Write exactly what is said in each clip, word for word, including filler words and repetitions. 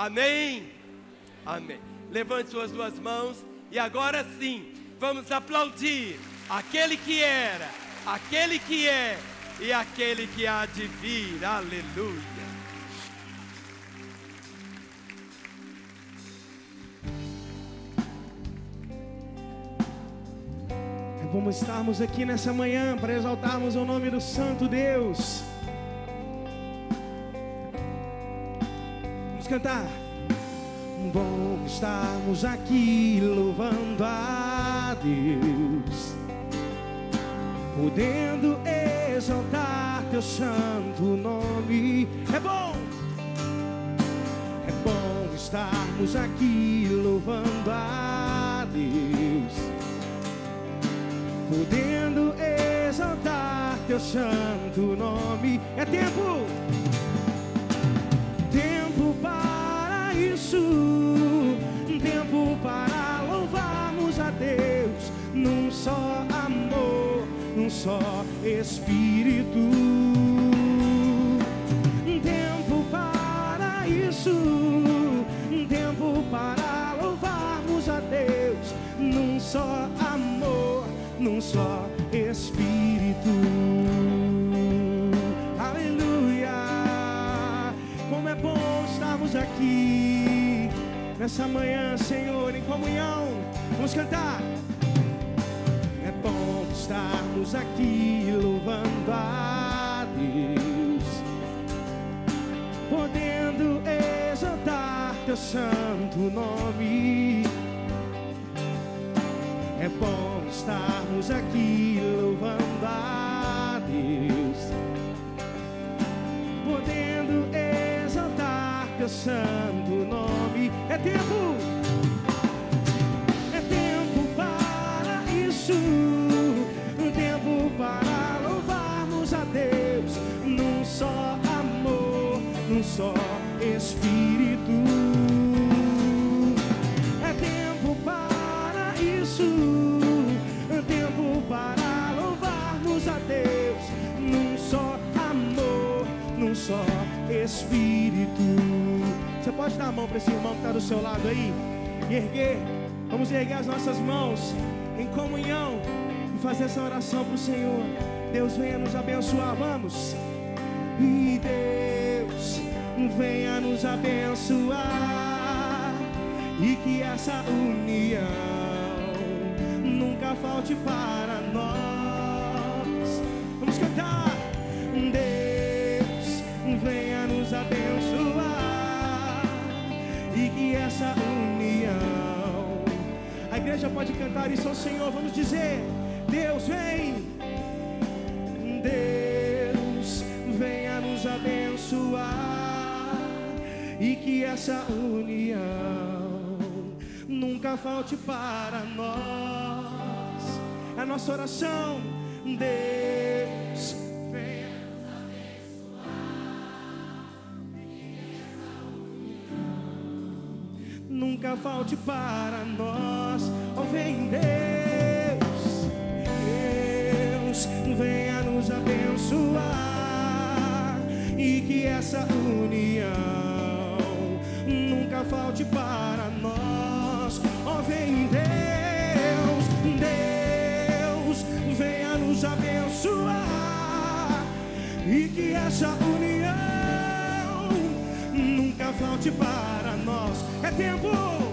Amém? Amém. Levante suas duas mãos e agora sim, vamos aplaudir aquele que era, aquele que é e aquele que há de vir. Aleluia. É bom estarmos aqui nessa manhã para exaltarmos o nome do Santo Deus. Vamos cantar. Bom estarmos aqui louvando a Deus, podendo exaltar teu santo nome. É bom, é bom estarmos aqui louvando a Deus, podendo exaltar teu santo nome. É tempo, tempo para isso, tempo para louvarmos a Deus num só amor, num só Espírito. Tempo para isso, tempo para louvarmos a Deus num só amor, num só Espírito. Aleluia. Como é bom estarmos aqui nessa manhã, Senhor, em comunhão. Vamos cantar. É bom estarmos aqui louvando a Deus, podendo exaltar teu santo nome. É bom estarmos aqui louvando a Deus, podendo exaltar teu santo nome. É tempo, é tempo para isso, um tempo para louvarmos a Deus num só amor, num só Espírito. É tempo para isso, um tempo para louvarmos a Deus num só amor, num só Espírito. Você pode dar a mão para esse irmão que está do seu lado aí e erguer. Vamos erguer as nossas mãos em comunhão e fazer essa oração para o Senhor. Deus venha nos abençoar, vamos. E Deus venha nos abençoar, e que essa união nunca falte para nós. Vamos cantar. Deus venha nos abençoar, e que essa união. A igreja pode cantar isso ao Senhor. Vamos dizer: Deus vem, Deus venha nos abençoar, e que essa união nunca falte para nós. É a nossa oração. Deus venha nos abençoar, e que essa união nunca falte para nós. Oh, vem Deus, Deus venha nos abençoar, e que essa união nunca falte para nós. Oh, vem Deus, Deus venha nos abençoar, e que essa união nunca falte para nós. É tempo,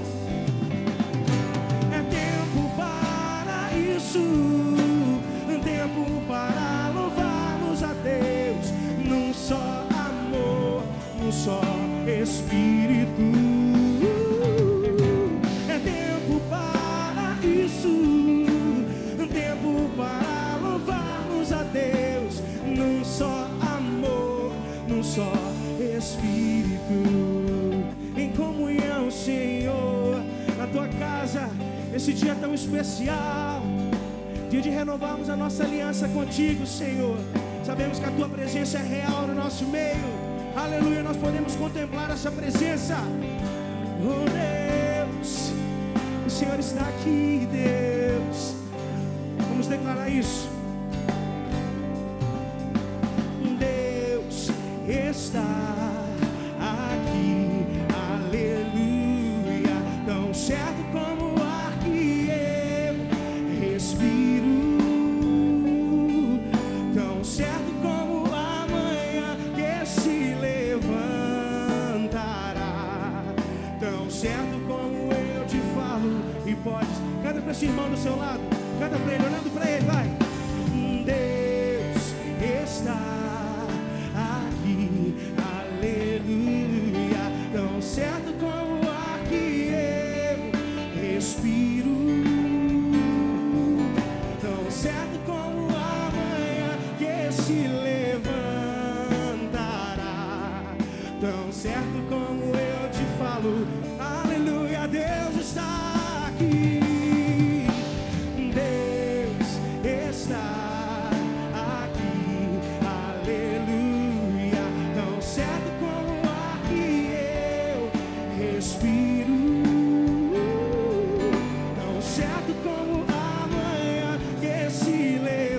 é tempo para isso, tempo para louvarmos a Deus num só amor, num só Espírito. É tempo para isso, tempo para louvarmos a Deus num só amor, num só Espírito. Em comunhão, Senhor, na tua casa, esse dia tão especial, dia de renovarmos a nossa aliança contigo, Senhor. Sabemos que a tua presença é real no nosso meio. Aleluia, nós podemos contemplar essa presença. Oh Deus, o Senhor está aqui, Deus. Vamos declarar isso. Deus está aqui, aleluia. esse irmão do seu lado. Canta pra ele, olhando pra ele, vai. Deus está aqui, aleluia. Tão certo como o ar que eu respiro, tão certo como a manhã que se levantará, tão certo como eu te falo, aleluia. Deus está aqui, Deus está aqui, aleluia. Tão certo como o ar que eu respiro, tão certo como a manhã que se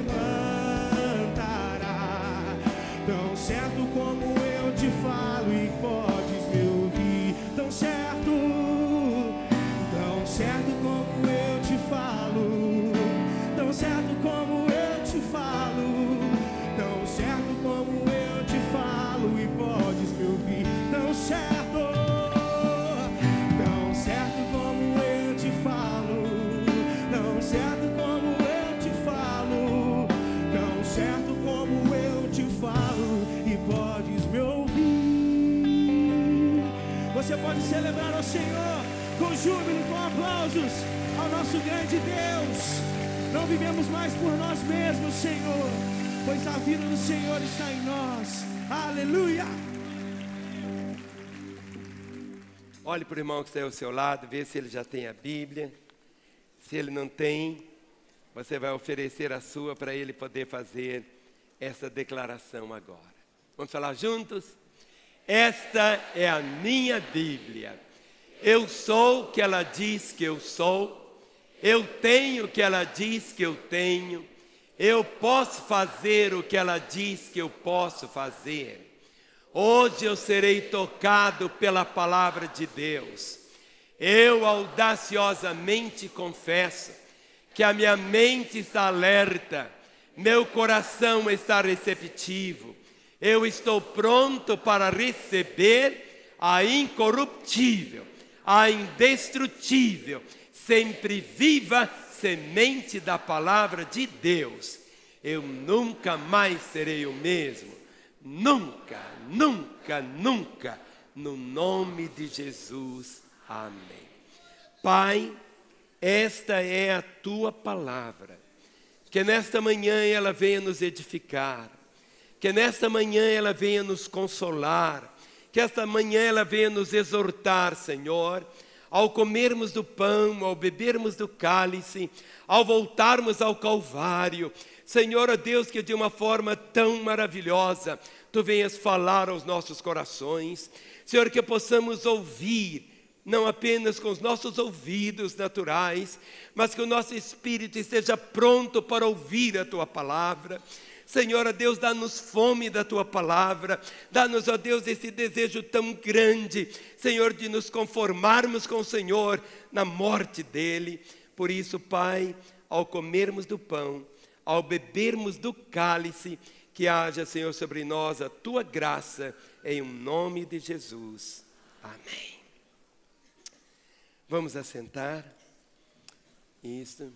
levantará, tão certo como eu te falo e podes me ouvir, tão certo, tão certo como eu te falo, tão certo como eu te falo, tão certo como eu te falo e podes me ouvir, tão certo, tão certo como eu te falo, tão certo como eu te falo, tão certo como eu te falo e podes me ouvir. Você pode celebrar ao Senhor com júbilo, com aplausos ao nosso grande Deus. Não vivemos mais por nós mesmos, Senhor, pois a vida do Senhor está em nós. Aleluia! Olhe para o irmão que está ao seu lado, vê se ele já tem a Bíblia. Se ele não tem, você vai oferecer a sua para ele poder fazer essa declaração agora. Vamos falar juntos? Esta é a minha Bíblia. Eu sou o que ela diz que eu sou. Eu tenho o que ela diz que eu tenho. Eu posso fazer o que ela diz que eu posso fazer. Hoje eu serei tocado pela palavra de Deus. Eu audaciosamente confesso que a minha mente está alerta, meu coração está receptivo. Eu estou pronto para receber a incorruptível, a indestrutível, sempre viva semente da palavra de Deus. Eu nunca mais serei o mesmo. Nunca, nunca, nunca. No nome de Jesus. Amém. Pai, esta é a tua palavra. Que nesta manhã ela venha nos edificar. Que nesta manhã ela venha nos consolar. Que esta manhã ela venha nos exortar, Senhor. Ao comermos do pão, ao bebermos do cálice, ao voltarmos ao Calvário. Senhor, ó Deus, que de uma forma tão maravilhosa Tu venhas falar aos nossos corações. Senhor, que possamos ouvir, não apenas com os nossos ouvidos naturais, mas que o nosso espírito esteja pronto para ouvir a Tua palavra. Senhor, ó Deus, dá-nos fome da Tua palavra, dá-nos, ó Deus, esse desejo tão grande, Senhor, de nos conformarmos com o Senhor na morte dEle. Por isso, Pai, ao comermos do pão, ao bebermos do cálice, que haja, Senhor, sobre nós a Tua graça, em nome de Jesus. Amém. Vamos assentar. Isso.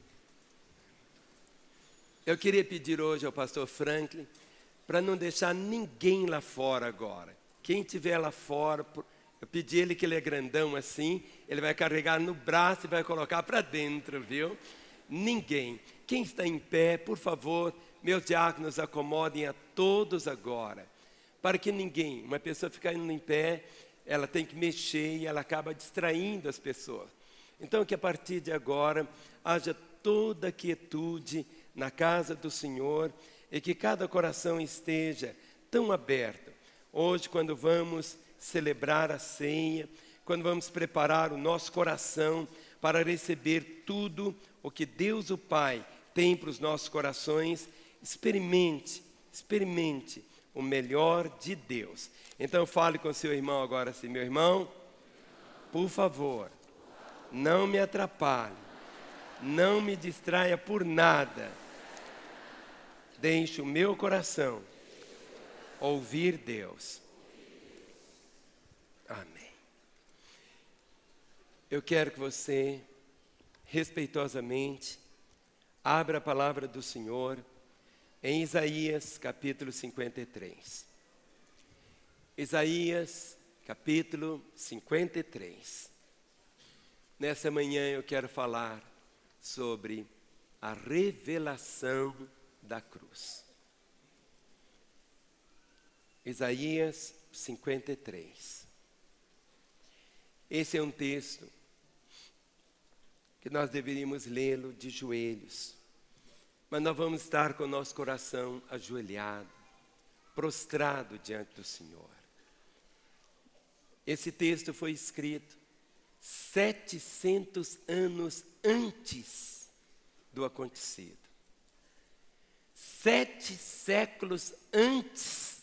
Eu queria pedir hoje ao pastor Franklin para não deixar ninguém lá fora agora. Quem estiver lá fora, eu pedi ele que ele é grandão assim, ele vai carregar no braço e vai colocar para dentro, viu? Ninguém. Quem está em pé, por favor, meus diáconos, acomodem a todos agora, para que ninguém, uma pessoa ficar indo em pé, ela tem que mexer e ela acaba distraindo as pessoas. Então que a partir de agora haja toda a quietude na casa do Senhor e que cada coração esteja tão aberto. Hoje, quando vamos celebrar a ceia, quando vamos preparar o nosso coração para receber tudo o que Deus o Pai tem para os nossos corações, experimente, experimente o melhor de Deus. Então fale com seu irmão agora assim: meu irmão, por favor, não me atrapalhe, não me distraia por nada. Deixe o meu coração ouvir Deus. Amém. Eu quero que você respeitosamente, abra a palavra do Senhor em Isaías capítulo cinquenta e três. Isaías capítulo cinquenta e três. Nessa manhã eu quero falar sobre a revelação da cruz. Isaías cinquenta e três. Esse é um texto que nós deveríamos lê-lo de joelhos, mas nós vamos estar com o nosso coração ajoelhado, prostrado diante do Senhor. Esse texto foi escrito setecentos anos antes do acontecido. Sete séculos antes,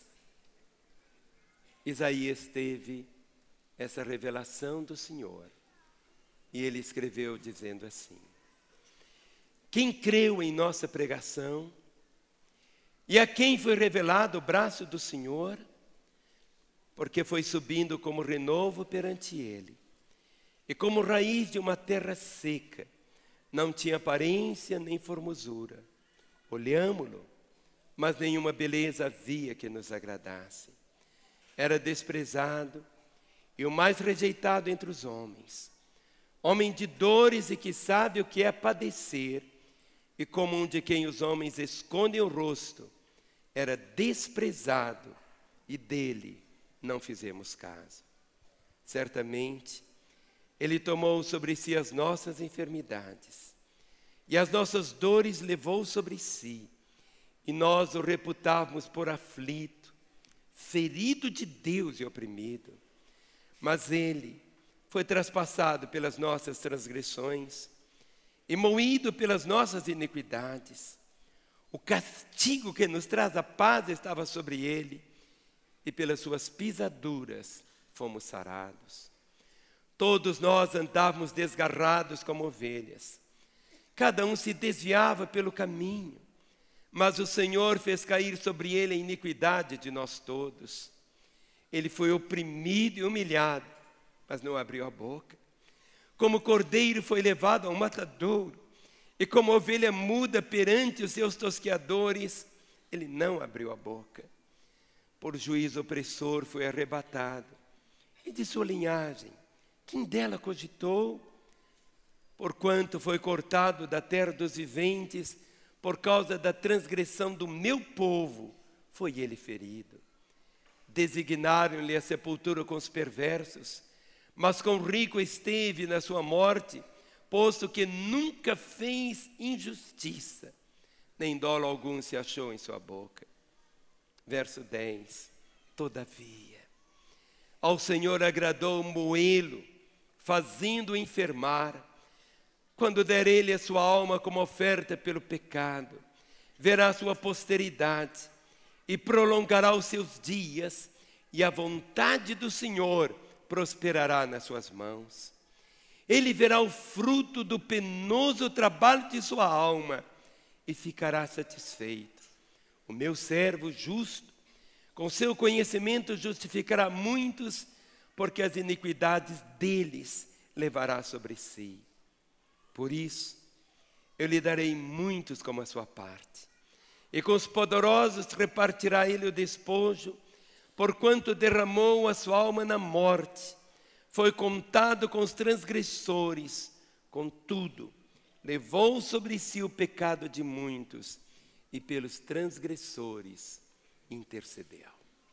Isaías teve essa revelação do Senhor. E ele escreveu dizendo assim: quem creu em nossa pregação e a quem foi revelado o braço do Senhor, porque foi subindo como renovo perante ele, e como raiz de uma terra seca, não tinha aparência nem formosura. Olhámo-lo, mas nenhuma beleza havia que nos agradasse. Era desprezado e o mais rejeitado entre os homens, homem de dores e que sabe o que é padecer, e como um de quem os homens escondem o rosto, era desprezado e dele não fizemos caso. Certamente, ele tomou sobre si as nossas enfermidades, e as nossas dores levou sobre si, e nós o reputávamos por aflito, ferido de Deus e oprimido. Mas ele foi traspassado pelas nossas transgressões e moído pelas nossas iniquidades. O castigo que nos traz a paz estava sobre ele, e pelas suas pisaduras fomos sarados. Todos nós andávamos desgarrados como ovelhas. Cada um se desviava pelo caminho, mas o Senhor fez cair sobre ele a iniquidade de nós todos. Ele foi oprimido e humilhado, mas não abriu a boca. Como cordeiro foi levado ao matadouro, e como ovelha muda perante os seus tosqueadores, ele não abriu a boca. Por juízo opressor foi arrebatado, e de sua linhagem, quem dela cogitou? Porquanto foi cortado da terra dos viventes, por causa da transgressão do meu povo, foi ele ferido. Designaram-lhe a sepultura com os perversos, mas com o rico esteve na sua morte, posto que nunca fez injustiça, nem dolo algum se achou em sua boca. Verso dez. Todavia, ao Senhor agradou moê-lo, fazendo-o enfermar. Quando der ele a sua alma como oferta pelo pecado, verá a sua posteridade e prolongará os seus dias, e a vontade do Senhor prosperará nas suas mãos. Ele verá o fruto do penoso trabalho de sua alma e ficará satisfeito. O meu servo justo, com seu conhecimento justificará muitos, porque as iniquidades deles levará sobre si. Por isso, eu lhe darei muitos como a sua parte, e com os poderosos repartirá ele o despojo, porquanto derramou a sua alma na morte, foi contado com os transgressores, contudo, levou sobre si o pecado de muitos, e pelos transgressores intercedeu.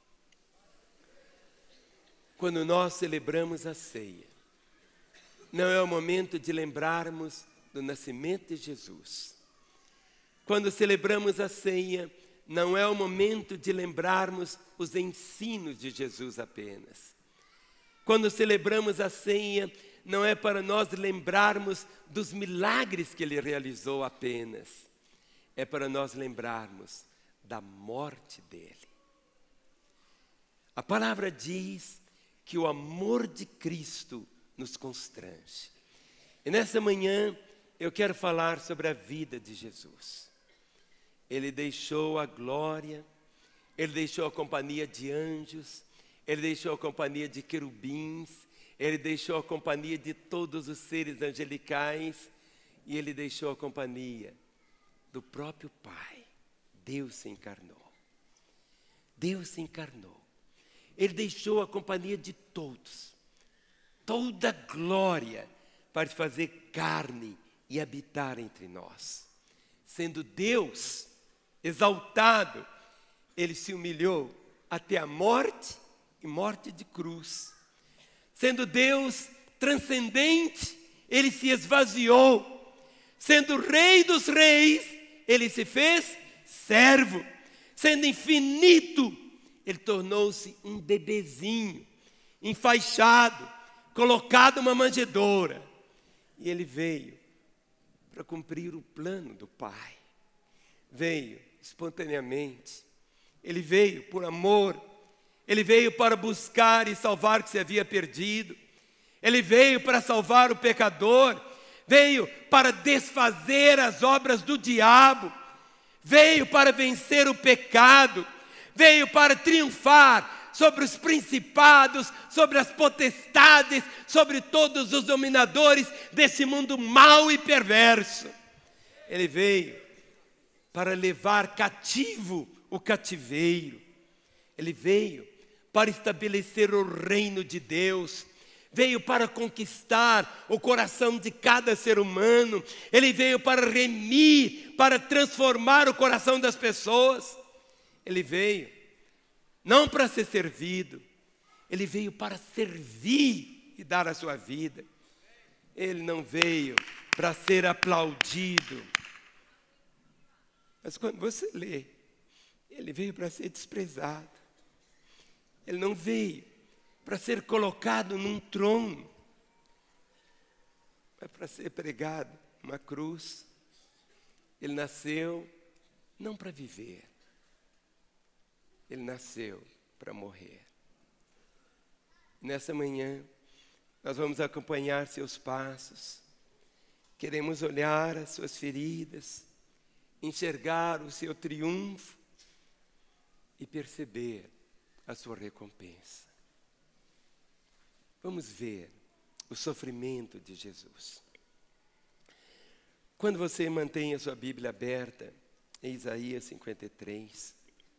Quando nós celebramos a ceia, não é o momento de lembrarmos do nascimento de Jesus. Quando celebramos a ceia, não é o momento de lembrarmos os ensinos de Jesus apenas. Quando celebramos a ceia, não é para nós lembrarmos dos milagres que ele realizou apenas. É para nós lembrarmos da morte dele. A palavra diz que o amor de Cristo nos constrange. E nessa manhã eu quero falar sobre a vida de Jesus. Ele deixou a glória, ele deixou a companhia de anjos, ele deixou a companhia de querubins, ele deixou a companhia de todos os seres angelicais, E ele deixou a companhia do próprio Pai. Deus se encarnou. Deus se encarnou. Ele deixou a companhia de todos. Toda a glória para fazer carne e habitar entre nós. Sendo Deus exaltado, ele se humilhou até a morte e morte de cruz. Sendo Deus transcendente, ele se esvaziou. Sendo Rei dos reis, ele se fez servo. Sendo infinito, ele tornou-se um bebezinho, enfaixado, colocado numa manjedoura. E ele veio para cumprir o plano do Pai. Veio espontaneamente. Ele veio por amor. Ele veio para buscar e salvar o que se havia perdido. Ele veio para salvar o pecador. Veio para desfazer as obras do diabo. Veio para vencer o pecado. Veio para triunfar sobre os principados, sobre as potestades, sobre todos os dominadores desse mundo mau e perverso. Ele veio para levar cativo o cativeiro. Ele veio para estabelecer o reino de Deus. Veio para conquistar o coração de cada ser humano. Ele veio para remir, para transformar o coração das pessoas. Ele veio não para ser servido, ele veio para servir e dar a sua vida. Ele não veio para ser aplaudido. Mas quando você lê, ele veio para ser desprezado. Ele não veio para ser colocado num trono, mas para ser pregado numa cruz. Ele nasceu não para viver. Ele nasceu para morrer. Nessa manhã, nós vamos acompanhar seus passos. Queremos olhar as suas feridas, enxergar o seu triunfo e perceber a sua recompensa. Vamos ver o sofrimento de Jesus. Quando você mantém a sua Bíblia aberta, em Isaías cinquenta e três,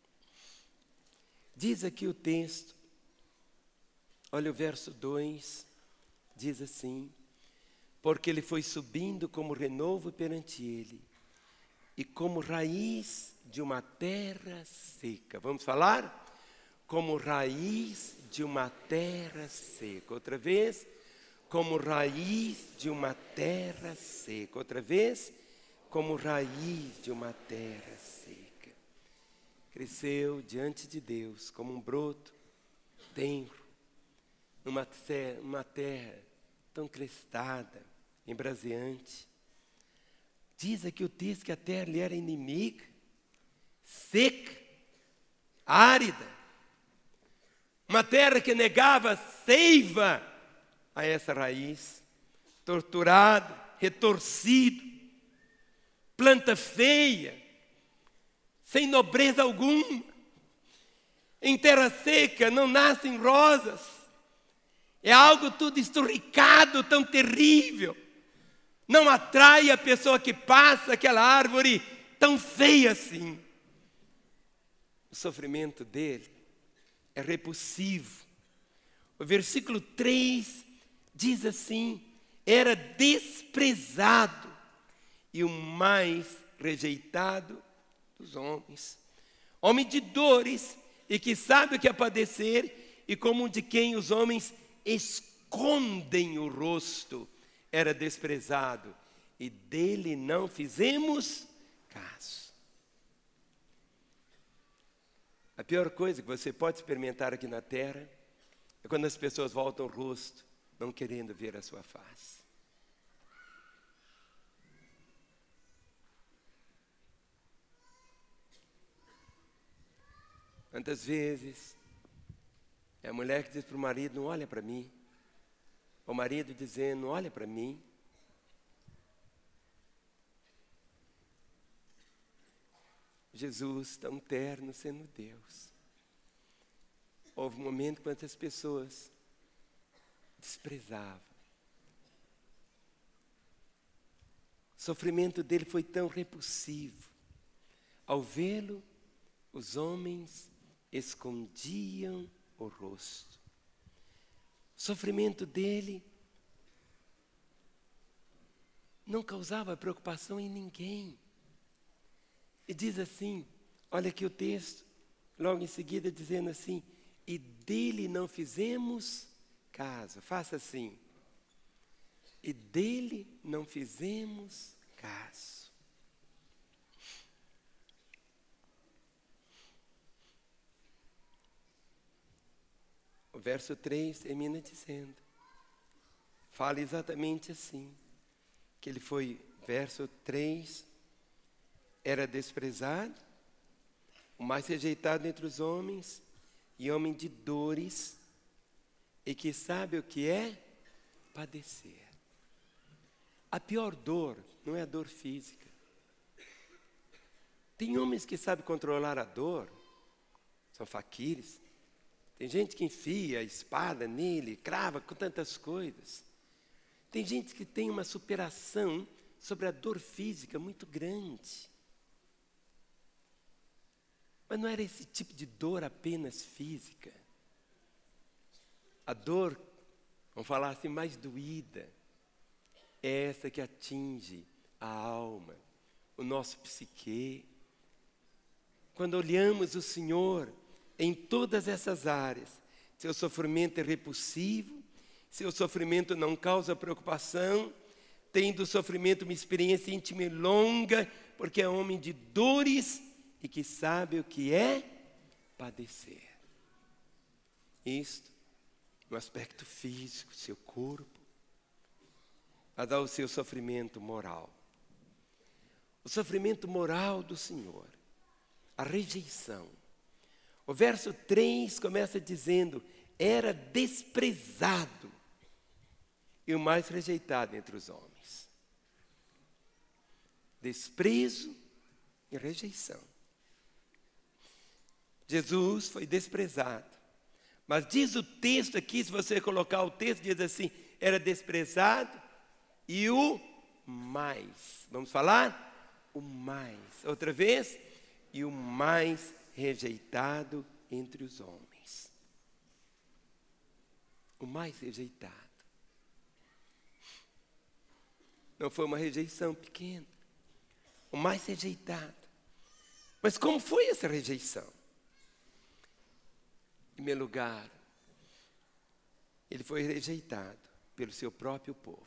diz aqui o texto, olha o verso dois, diz assim: porque ele foi subindo como renovo perante ele, e como raiz de uma terra seca. Vamos falar? Como raiz de uma terra seca. Outra vez, como raiz de uma terra seca. Outra vez, como raiz de uma terra seca. Cresceu diante de Deus como um broto tenro, numa terra, uma terra tão crestada, embraseante. Diz aqui o texto que a terra lhe era inimiga, seca, árida. Uma terra que negava seiva a essa raiz, torturado, retorcido, planta feia, sem nobreza alguma. Em terra seca não nascem rosas. É algo tudo esturricado, tão terrível. Não atrai a pessoa que passa aquela árvore tão feia assim. O sofrimento dele é repulsivo. O versículo três diz assim: era desprezado e o mais rejeitado dos homens, homem de dores e que sabe o que é padecer, e como de quem os homens escondem o rosto, era desprezado e dele não fizemos caso. A pior coisa que você pode experimentar aqui na terra é quando as pessoas voltam o rosto, não querendo ver a sua face. Quantas vezes é a mulher que diz para o marido: não olha para mim. O marido dizendo: olha para mim. Jesus tão terno sendo Deus. Houve um momento quando as pessoas desprezavam. O sofrimento dele foi tão repulsivo. Ao vê-lo, os homens escondiam o rosto. O sofrimento dele não causava preocupação em ninguém. E diz assim, olha aqui o texto, logo em seguida dizendo assim, e dele não fizemos caso. Faça assim. E dele não fizemos caso. O verso três termina dizendo, fala exatamente assim, que ele foi, verso três, era desprezado, o mais rejeitado entre os homens, e homem de dores, e que sabe o que é padecer. A pior dor não é a dor física. Tem homens que sabem controlar a dor, são faquires. Tem gente que enfia a espada nele, crava com tantas coisas. Tem gente que tem uma superação sobre a dor física muito grande. Mas não era esse tipo de dor apenas física. A dor, vamos falar assim, mais doída, é essa que atinge a alma, o nosso psique. Quando olhamos o Senhor em todas essas áreas, seu sofrimento é repulsivo, seu sofrimento não causa preocupação, tem do sofrimento uma experiência íntima e longa, porque é homem de dores e que sabe o que é padecer. Isto no aspecto físico, seu corpo, mas ao seu sofrimento moral. O sofrimento moral do Senhor, a rejeição. O verso três começa dizendo, era desprezado e o mais rejeitado entre os homens. Desprezo e rejeição. Jesus foi desprezado. Mas diz o texto aqui, se você colocar o texto, diz assim, era desprezado e o mais. Vamos falar? O mais. Outra vez. E o mais rejeitado entre os homens. O mais rejeitado. Não foi uma rejeição pequena. O mais rejeitado. Mas como foi essa rejeição? Em primeiro lugar, ele foi rejeitado pelo seu próprio povo.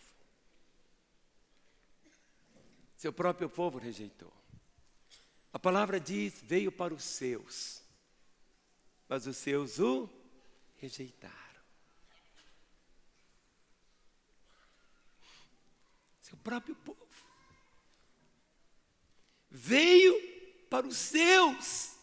Seu próprio povo rejeitou. A palavra diz, veio para os seus, mas os seus o rejeitaram. Seu próprio povo. Veio para os seus.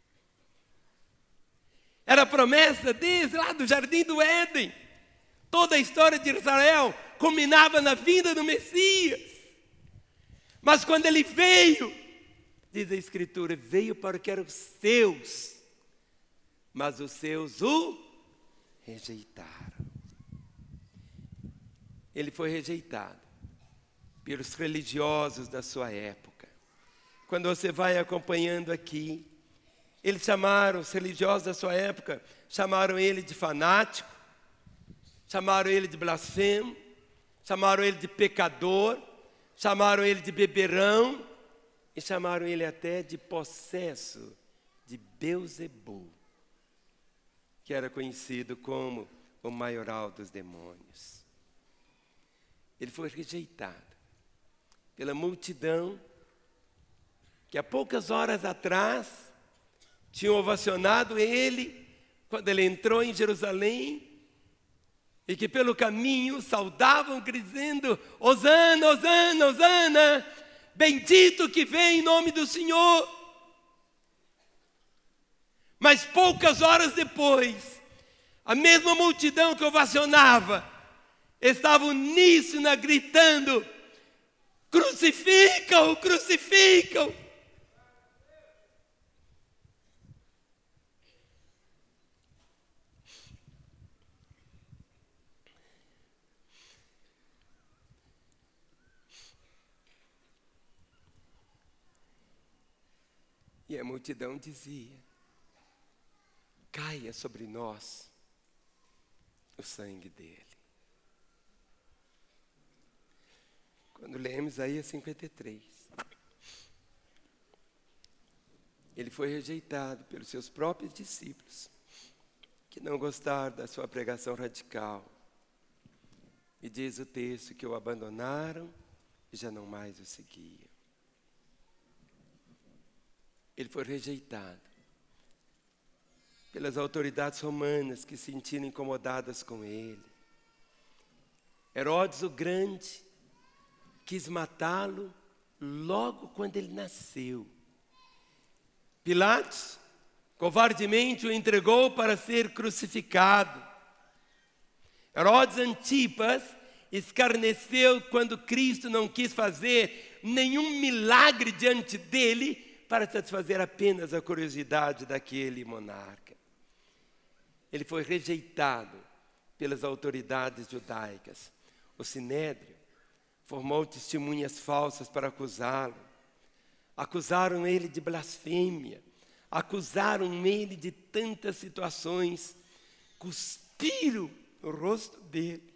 Era a promessa desde lá do Jardim do Éden. Toda a história de Israel culminava na vinda do Messias. Mas quando ele veio, diz a Escritura, veio para o que eram os seus, mas os seus o rejeitaram. Ele foi rejeitado pelos religiosos da sua época. Quando você vai acompanhando aqui, eles chamaram, os religiosos da sua época, chamaram ele de fanático, chamaram ele de blasfemo, chamaram ele de pecador, chamaram ele de beberrão e chamaram ele até de possesso de Beuzebu, que era conhecido como o maioral dos demônios. Ele foi rejeitado pela multidão que há poucas horas atrás tinham ovacionado ele quando ele entrou em Jerusalém e que pelo caminho saudavam dizendo, Hosana, Hosana, Hosana, bendito que vem em nome do Senhor. Mas poucas horas depois, a mesma multidão que ovacionava estava uníssona gritando, crucificam, crucificam. E a multidão dizia: caia sobre nós o sangue dele. Quando lemos Isaías cinquenta e três, ele foi rejeitado pelos seus próprios discípulos, que não gostaram da sua pregação radical. E diz o texto que o abandonaram e já não mais o seguiam. Ele foi rejeitado pelas autoridades romanas que se sentiram incomodadas com ele. Herodes o Grande quis matá-lo logo quando ele nasceu. Pilatos covardemente o entregou para ser crucificado. Herodes Antipas escarneceu quando Cristo não quis fazer nenhum milagre diante dele para satisfazer apenas a curiosidade daquele monarca. Ele foi rejeitado pelas autoridades judaicas. O Sinédrio formou testemunhas falsas para acusá-lo. Acusaram ele de blasfêmia. Acusaram ele de tantas situações. Cuspiram no rosto dele.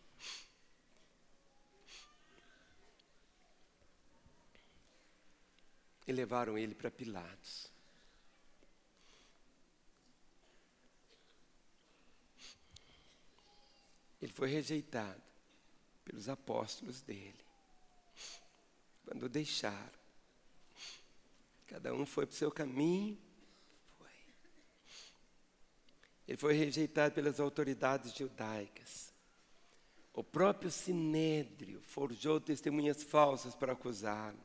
E levaram ele para Pilatos. Ele foi rejeitado pelos apóstolos dele. Quando o deixaram, cada um foi para o seu caminho. Foi. Ele foi rejeitado pelas autoridades judaicas. O próprio Sinédrio forjou testemunhas falsas para acusá-lo.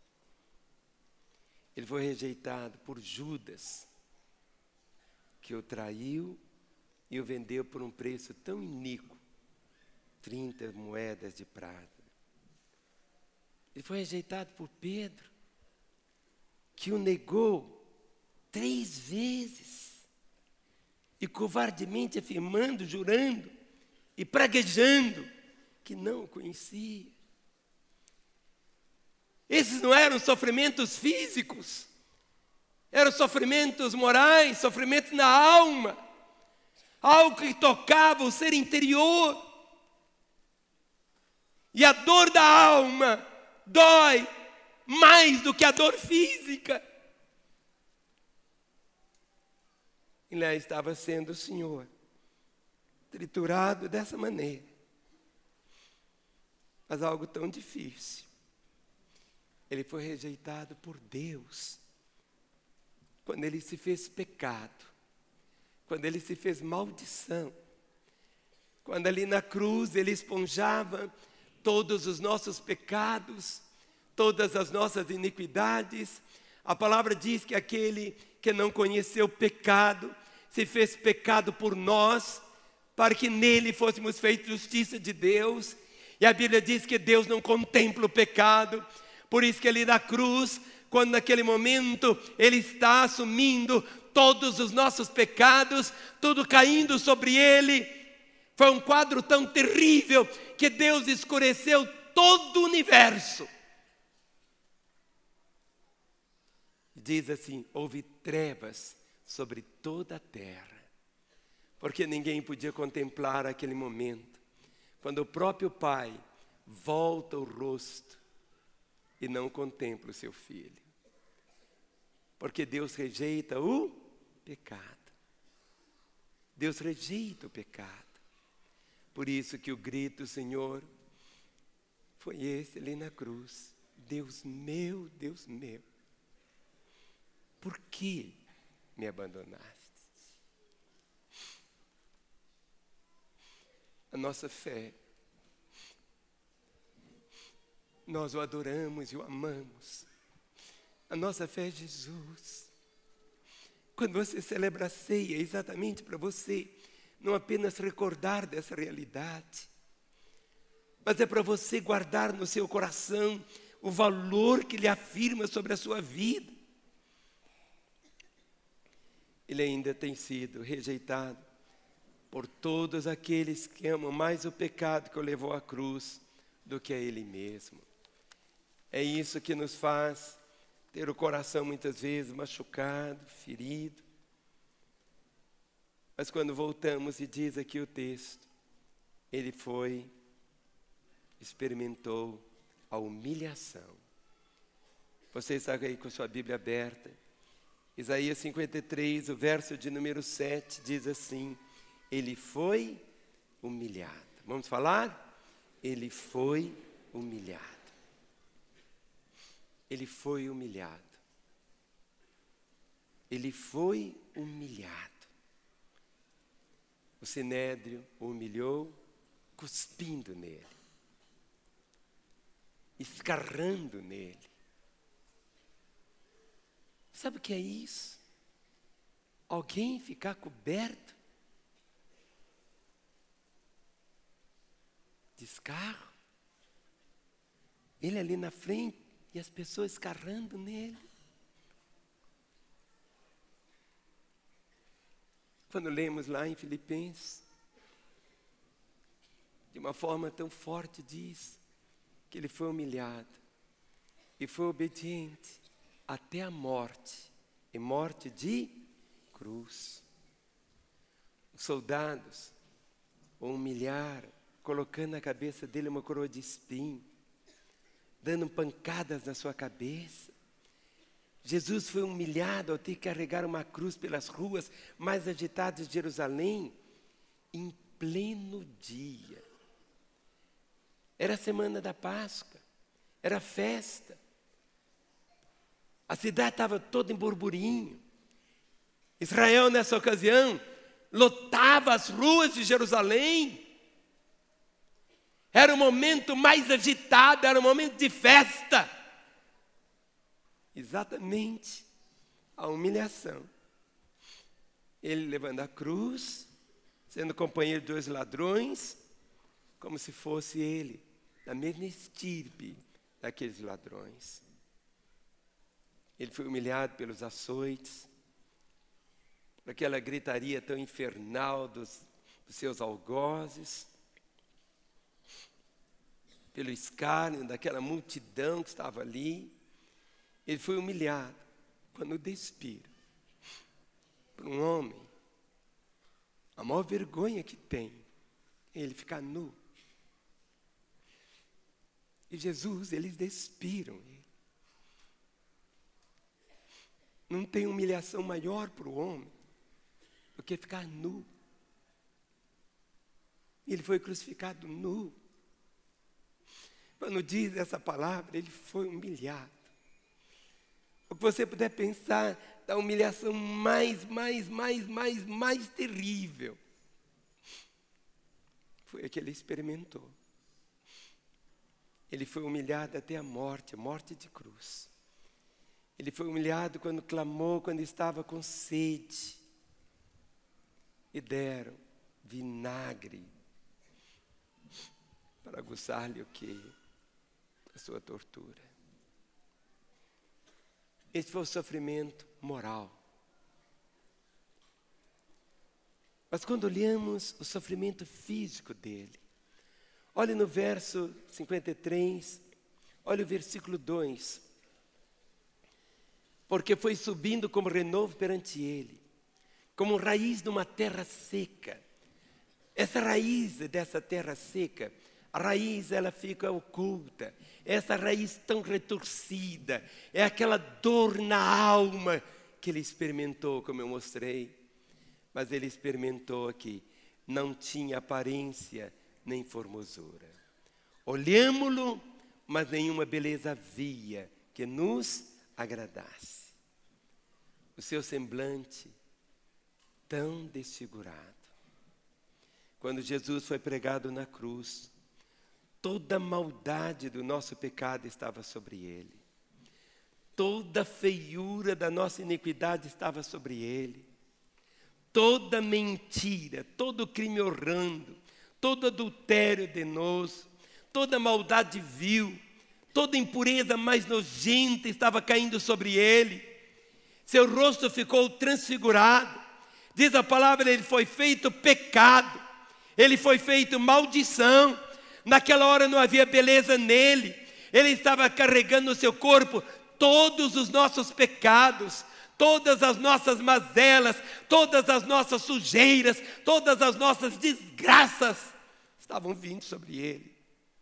Ele foi rejeitado por Judas, que o traiu e o vendeu por um preço tão iníquo, trinta moedas de prata. Ele foi rejeitado por Pedro, que o negou três vezes, e covardemente afirmando, jurando e praguejando que não o conhecia. Esses não eram sofrimentos físicos, eram sofrimentos morais, sofrimentos na alma, algo que tocava o ser interior. E a dor da alma dói mais do que a dor física. E lá estava sendo o Senhor, triturado dessa maneira. Mas algo tão difícil. Ele foi rejeitado por Deus, quando ele se fez pecado, quando ele se fez maldição, quando ali na cruz ele esponjava todos os nossos pecados, todas as nossas iniquidades. A palavra diz que aquele que não conheceu pecado, se fez pecado por nós, para que nele fôssemos feitos justiça de Deus. E a Bíblia diz que Deus não contempla o pecado. Por isso que ele na cruz, quando naquele momento ele está assumindo todos os nossos pecados, tudo caindo sobre ele, foi um quadro tão terrível que Deus escureceu todo o universo. Diz assim: houve trevas sobre toda a terra, porque ninguém podia contemplar aquele momento, quando o próprio Pai volta o rosto e não contempla o seu filho. Porque Deus rejeita o pecado. Deus rejeita o pecado. Por isso que o grito do Senhor foi esse ali na cruz: Deus meu, Deus meu, por que me abandonaste? A nossa fé, nós o adoramos e o amamos. A nossa fé é Jesus. Quando você celebra a ceia, é exatamente para você não apenas recordar dessa realidade, mas é para você guardar no seu coração o valor que ele afirma sobre a sua vida. Ele ainda tem sido rejeitado por todos aqueles que amam mais o pecado que o levou à cruz do que a ele mesmo. É isso que nos faz ter o coração muitas vezes machucado, ferido. Mas quando voltamos, e diz aqui o texto, ele foi, experimentou a humilhação. Você está aí com sua Bíblia aberta. Isaías cinquenta e três, o verso de número sete, diz assim: ele foi humilhado. Vamos falar? Ele foi humilhado. Ele foi humilhado. Ele foi humilhado. O sinédrio o humilhou, cuspindo nele, escarrando nele. Sabe o que é isso? Alguém ficar coberto de escarro, ele ali na frente e as pessoas escarrando nele. Quando lemos lá em Filipenses, de uma forma tão forte diz que ele foi humilhado e foi obediente até a morte, e morte de cruz. Os soldados o humilharam, colocando na cabeça dele uma coroa de espinho, dando pancadas na sua cabeça. Jesus foi humilhado ao ter que carregar uma cruz pelas ruas mais agitadas de Jerusalém, em pleno dia. Era a semana da Páscoa, era festa. A cidade estava toda em burburinho. Israel, nessa ocasião, lotava as ruas de Jerusalém. Era o momento mais agitado, era o momento de festa. Exatamente a humilhação. Ele levando a cruz, sendo companheiro de dois ladrões, como se fosse ele, da mesma estirpe daqueles ladrões. Ele foi humilhado pelos açoites, por aquela gritaria tão infernal dos, dos seus algozes, pelo escárnio daquela multidão que estava ali. Ele foi humilhado quando despiram por um homem. A maior vergonha que tem é ele ficar nu. E Jesus, eles despiram ele. Não tem humilhação maior para o homem do que ficar nu. Ele foi crucificado nu. Quando diz essa palavra, ele foi humilhado. O que você puder pensar da humilhação mais, mais, mais, mais, mais terrível, foi a que ele experimentou. Ele foi humilhado até a morte, a morte de cruz. Ele foi humilhado quando clamou, quando estava com sede. E deram vinagre para aguçar-lhe o quê? A sua tortura. Esse foi o sofrimento moral. Mas quando olhamos o sofrimento físico dele, olhe no verso cinquenta e três, olhe o versículo dois. Porque foi subindo como renovo perante ele, como raiz de uma terra seca. Essa raiz dessa terra seca, a raiz ela fica oculta. Essa raiz tão retorcida, é aquela dor na alma que ele experimentou, como eu mostrei. Mas ele experimentou aqui, não tinha aparência nem formosura. Olhámo-lo, mas nenhuma beleza havia que nos agradasse. O seu semblante tão desfigurado. Quando Jesus foi pregado na cruz, toda a maldade do nosso pecado estava sobre ele. Toda a feiura da nossa iniquidade estava sobre ele. Toda mentira, todo crime horrendo, todo adultério danoso, toda maldade vil, toda impureza mais nojenta estava caindo sobre ele. Seu rosto ficou transfigurado. Diz a palavra, ele foi feito pecado. Ele foi feito maldição. Naquela hora não havia beleza nele. Ele estava carregando no seu corpo todos os nossos pecados, todas as nossas mazelas, todas as nossas sujeiras, todas as nossas desgraças estavam vindo sobre ele.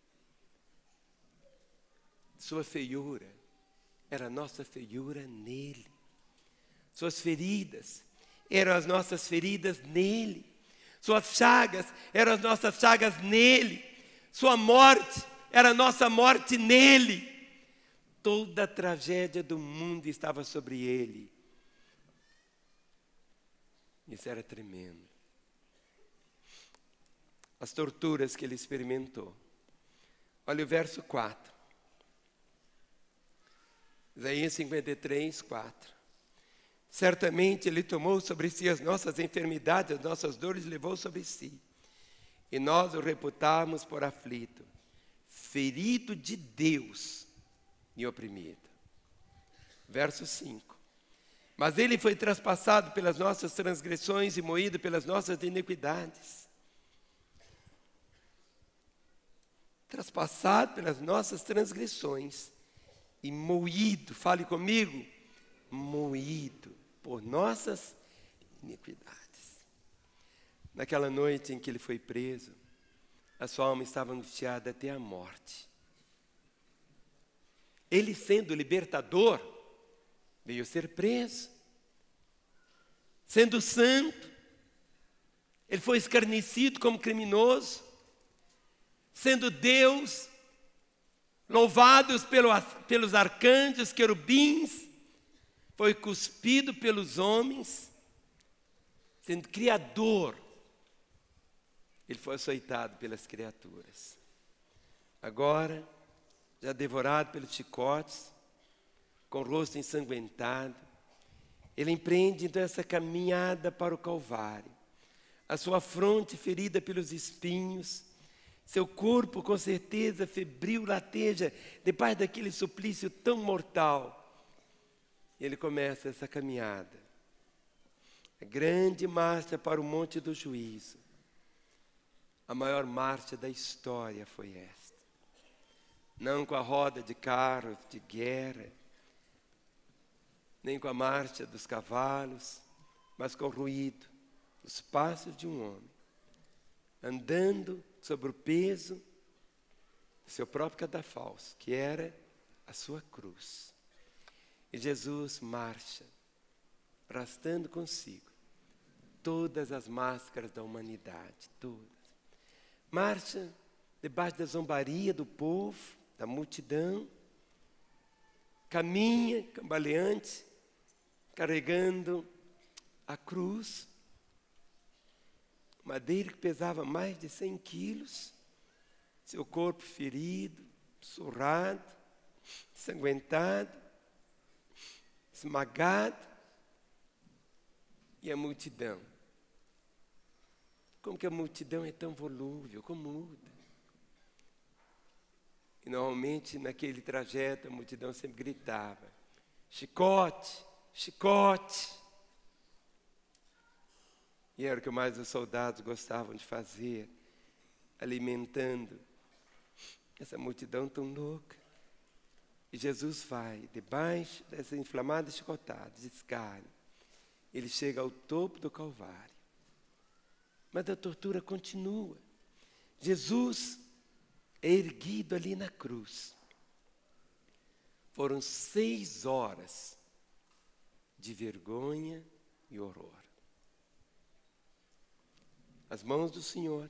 Sua feiura era a nossa feiura nele. Suas feridas eram as nossas feridas nele. Suas chagas eram as nossas chagas nele. Sua morte era a nossa morte nele. Toda a tragédia do mundo estava sobre ele. Isso era tremendo. As torturas que ele experimentou. Olha o verso quatro. Isaías cinquenta e três, quatro. Certamente ele tomou sobre si as nossas enfermidades, as nossas dores levou sobre si. E nós o reputamos por aflito, ferido de Deus e oprimido. Verso cinco. Mas ele foi traspassado pelas nossas transgressões e moído pelas nossas iniquidades. Traspassado pelas nossas transgressões e moído, fale comigo, moído por nossas iniquidades. Naquela noite em que ele foi preso, a sua alma estava angustiada até a morte. Ele, sendo libertador, veio ser preso. Sendo santo, ele foi escarnecido como criminoso. Sendo Deus, louvados pelo, pelos arcanjos, querubins, foi cuspido pelos homens. Sendo criador, ele foi açoitado pelas criaturas. Agora, já devorado pelos chicotes, com o rosto ensanguentado, ele empreende então essa caminhada para o Calvário. A sua fronte ferida pelos espinhos, seu corpo com certeza febril lateja debaixo daquele suplício tão mortal. E ele começa essa caminhada. A grande marcha para o Monte do Juízo. A maior marcha da história foi esta. Não com a roda de carros de guerra, nem com a marcha dos cavalos, mas com o ruído, os passos de um homem, andando sobre o peso do seu próprio cadafalso, que era a sua cruz. E Jesus marcha, arrastando consigo todas as máscaras da humanidade, todas. Marcha debaixo da zombaria do povo, da multidão, caminha, cambaleante, carregando a cruz, madeira que pesava mais de cem quilos, seu corpo ferido, surrado, ensanguentado, esmagado, e a multidão. Como que a multidão é tão volúvel, como muda. E normalmente naquele trajeto a multidão sempre gritava, chicote, chicote. E era o que mais os soldados gostavam de fazer, alimentando essa multidão tão louca. E Jesus vai debaixo dessa inflamada chicotada, de escárnio. Ele chega ao topo do Calvário. Mas a tortura continua. Jesus é erguido ali na cruz. Foram seis horas de vergonha e horror. As mãos do Senhor,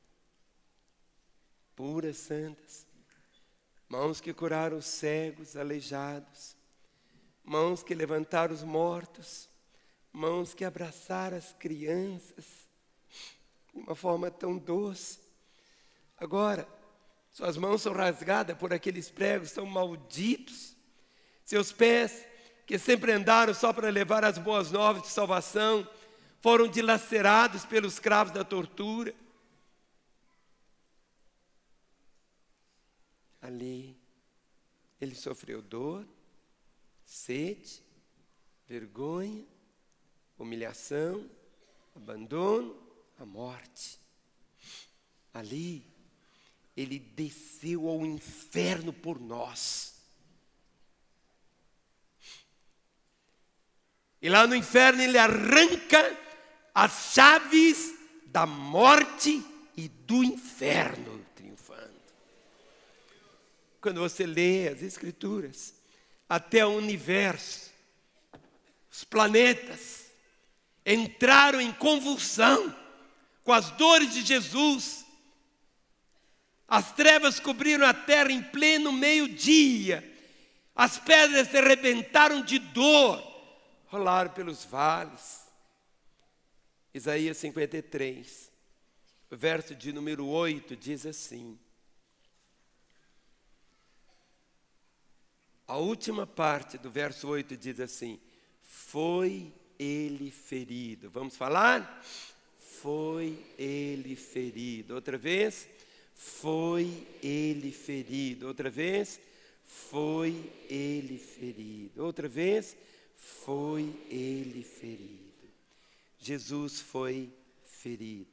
puras, santas, mãos que curaram os cegos, aleijados, mãos que levantaram os mortos, mãos que abraçaram as crianças, de uma forma tão doce. Agora, suas mãos são rasgadas por aqueles pregos tão malditos, seus pés, que sempre andaram só para levar as boas novas de salvação, foram dilacerados pelos cravos da tortura. Ali, ele sofreu dor, sede, vergonha, humilhação, abandono, a morte. Ali, ele desceu ao inferno por nós. E lá no inferno ele arranca as chaves da morte e do inferno, triunfando. Quando você lê as Escrituras, até o universo, os planetas entraram em convulsão com as dores de Jesus. As trevas cobriram a terra em pleno meio-dia. As pedras se arrebentaram de dor, rolaram pelos vales. Isaías cinquenta e três, o verso de número oito diz assim. A última parte do verso oito diz assim: foi ele ferido. Vamos falar? Foi ele ferido. Outra vez. Foi ele ferido. Outra vez. Foi ele ferido. Outra vez. Foi ele ferido. Jesus foi ferido.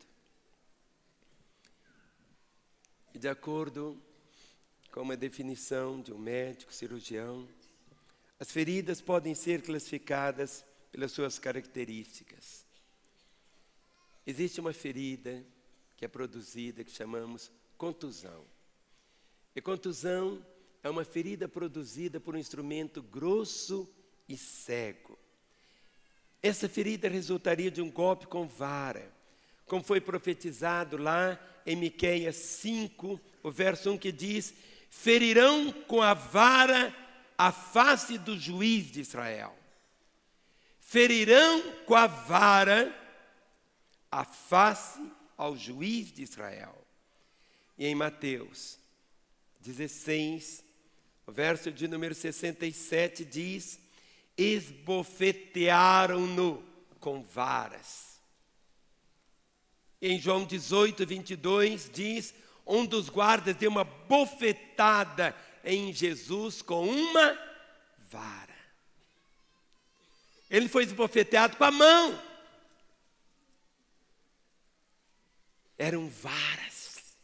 E de acordo com uma definição de um médico cirurgião, as feridas podem ser classificadas pelas suas características. Existe uma ferida que é produzida, que chamamos contusão. E contusão é uma ferida produzida por um instrumento grosso e cego. Essa ferida resultaria de um golpe com vara, como foi profetizado lá em Miqueias cinco, o verso um, que diz: ferirão com a vara a face do juiz de Israel. Ferirão com a vara a face ao juiz de Israel. E em Mateus dezesseis, o verso de número sessenta e sete diz: esbofetearam-no com varas. E em João dezoito, vinte e dois diz: um dos guardas deu uma bofetada em Jesus com uma vara. Ele foi esbofeteado com a mão. Eram varas.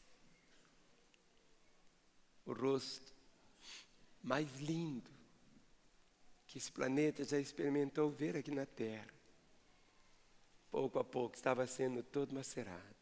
O rosto mais lindo que esse planeta já experimentou ver aqui na Terra, pouco a pouco estava sendo todo macerado.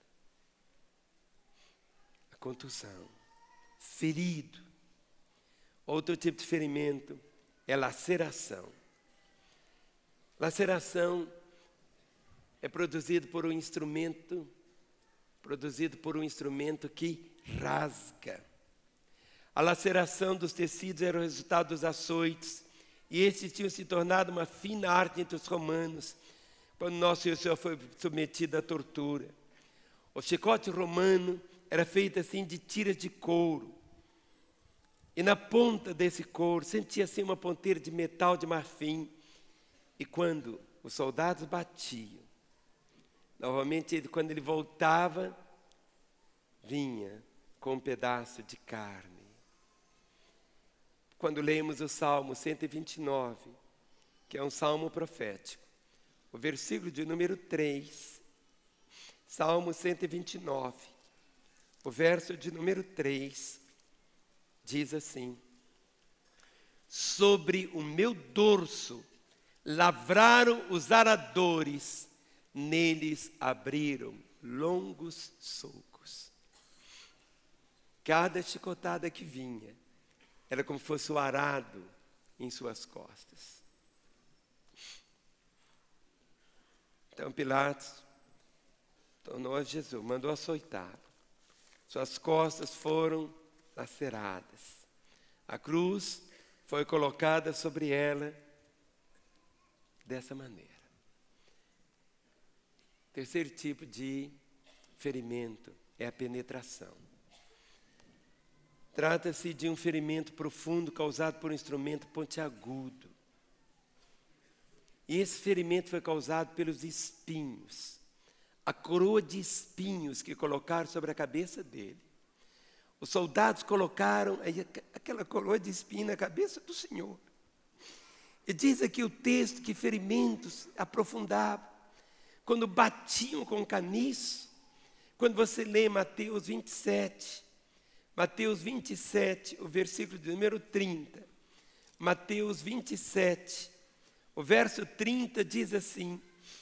A contusão, ferido. Outro tipo de ferimento é laceração. Laceração é produzido por um instrumento, produzido por um instrumento que rasga. A laceração dos tecidos era o resultado dos açoites, e estes tinham se tornado uma fina arte entre os romanos, quando nosso Senhor foi submetido à tortura. O chicote romano era feito assim de tiras de couro. E na ponta desse couro sentia assim uma ponteira de metal de marfim. E quando os soldados batiam, novamente ele, quando ele voltava, vinha com um pedaço de carne. Quando lemos o Salmo cento e vinte e nove, que é um salmo profético, o versículo de número três, Salmo cento e vinte e nove, o verso de número três, diz assim: sobre o meu dorso lavraram os aradores, neles abriram longos sulcos. Cada chicotada que vinha era como se fosse o arado em suas costas. Então Pilatos tornou a Jesus, mandou açoitá-lo. Suas costas foram laceradas. A cruz foi colocada sobre ela dessa maneira. Terceiro tipo de ferimento é a penetração. Trata-se de um ferimento profundo causado por um instrumento pontiagudo. E esse ferimento foi causado pelos espinhos. A coroa de espinhos que colocaram sobre a cabeça dele. Os soldados colocaram aí aquela coroa de espinho na cabeça do Senhor. E diz aqui o texto que ferimentos aprofundavam. Quando batiam com caniço. Quando você lê Mateus vinte e sete... Mateus vinte e sete, o versículo de número trinta. Mateus vinte e sete, O verso trinta diz assim: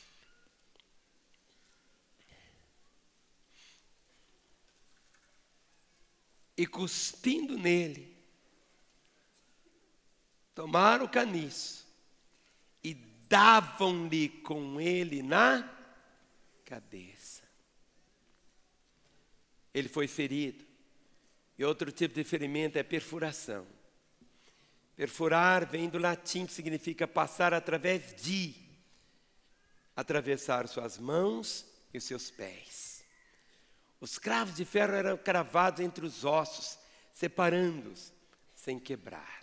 e cuspindo nele, tomaram o caniço e davam-lhe com ele na cabeça. Ele foi ferido. E outro tipo de ferimento é perfuração. Perfurar vem do latim, que significa passar através de, atravessar suas mãos e os seus pés. Os cravos de ferro eram cravados entre os ossos, separando-os, sem quebrar.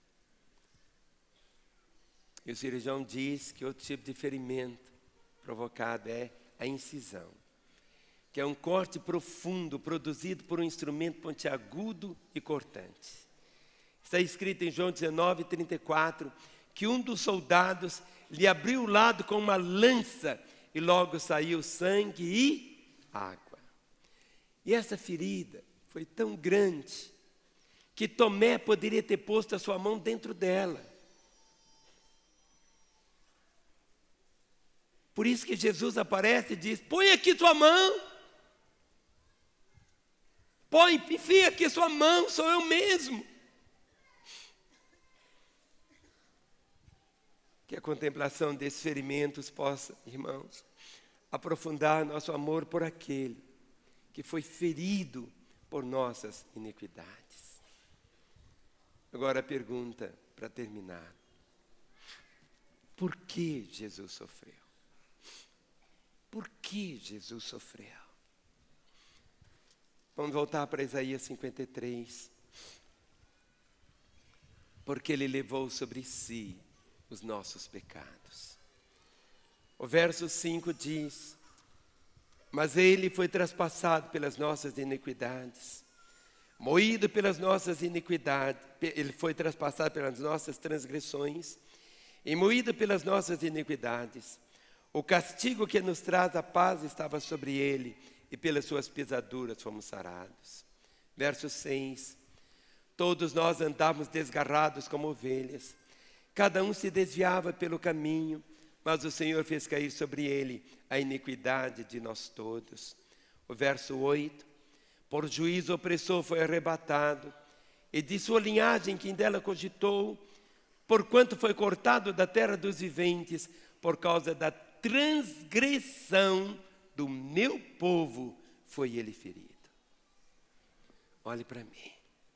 E o cirurgião diz que outro tipo de ferimento provocado é a incisão, que é um corte profundo produzido por um instrumento pontiagudo e cortante. Está escrito em João dezenove, trinta e quatro, que um dos soldados lhe abriu o lado com uma lança e logo saiu sangue e água. E essa ferida foi tão grande que Tomé poderia ter posto a sua mão dentro dela. Por isso que Jesus aparece e diz: põe aqui tua mão. Põe, enfia aqui sua mão, sou eu mesmo. Que a contemplação desses ferimentos possa, irmãos, aprofundar nosso amor por aquele que foi ferido por nossas iniquidades. Agora a pergunta para terminar: por que Jesus sofreu? Por que Jesus sofreu? Vamos voltar para Isaías cinquenta e três. Porque ele levou sobre si os nossos pecados. O verso cinco diz: mas ele foi traspassado pelas nossas iniquidades, moído pelas nossas iniquidades, ele foi traspassado pelas nossas transgressões e moído pelas nossas iniquidades. O castigo que nos traz a paz estava sobre ele, e pelas suas pisaduras fomos sarados. Verso seis: todos nós andávamos desgarrados como ovelhas, cada um se desviava pelo caminho, mas o Senhor fez cair sobre ele a iniquidade de nós todos. O verso oito: por juízo opressor foi arrebatado, e de sua linhagem quem dela cogitou, porquanto foi cortado da terra dos viventes, por causa da transgressão do meu povo foi ele ferido. Olhe para mim.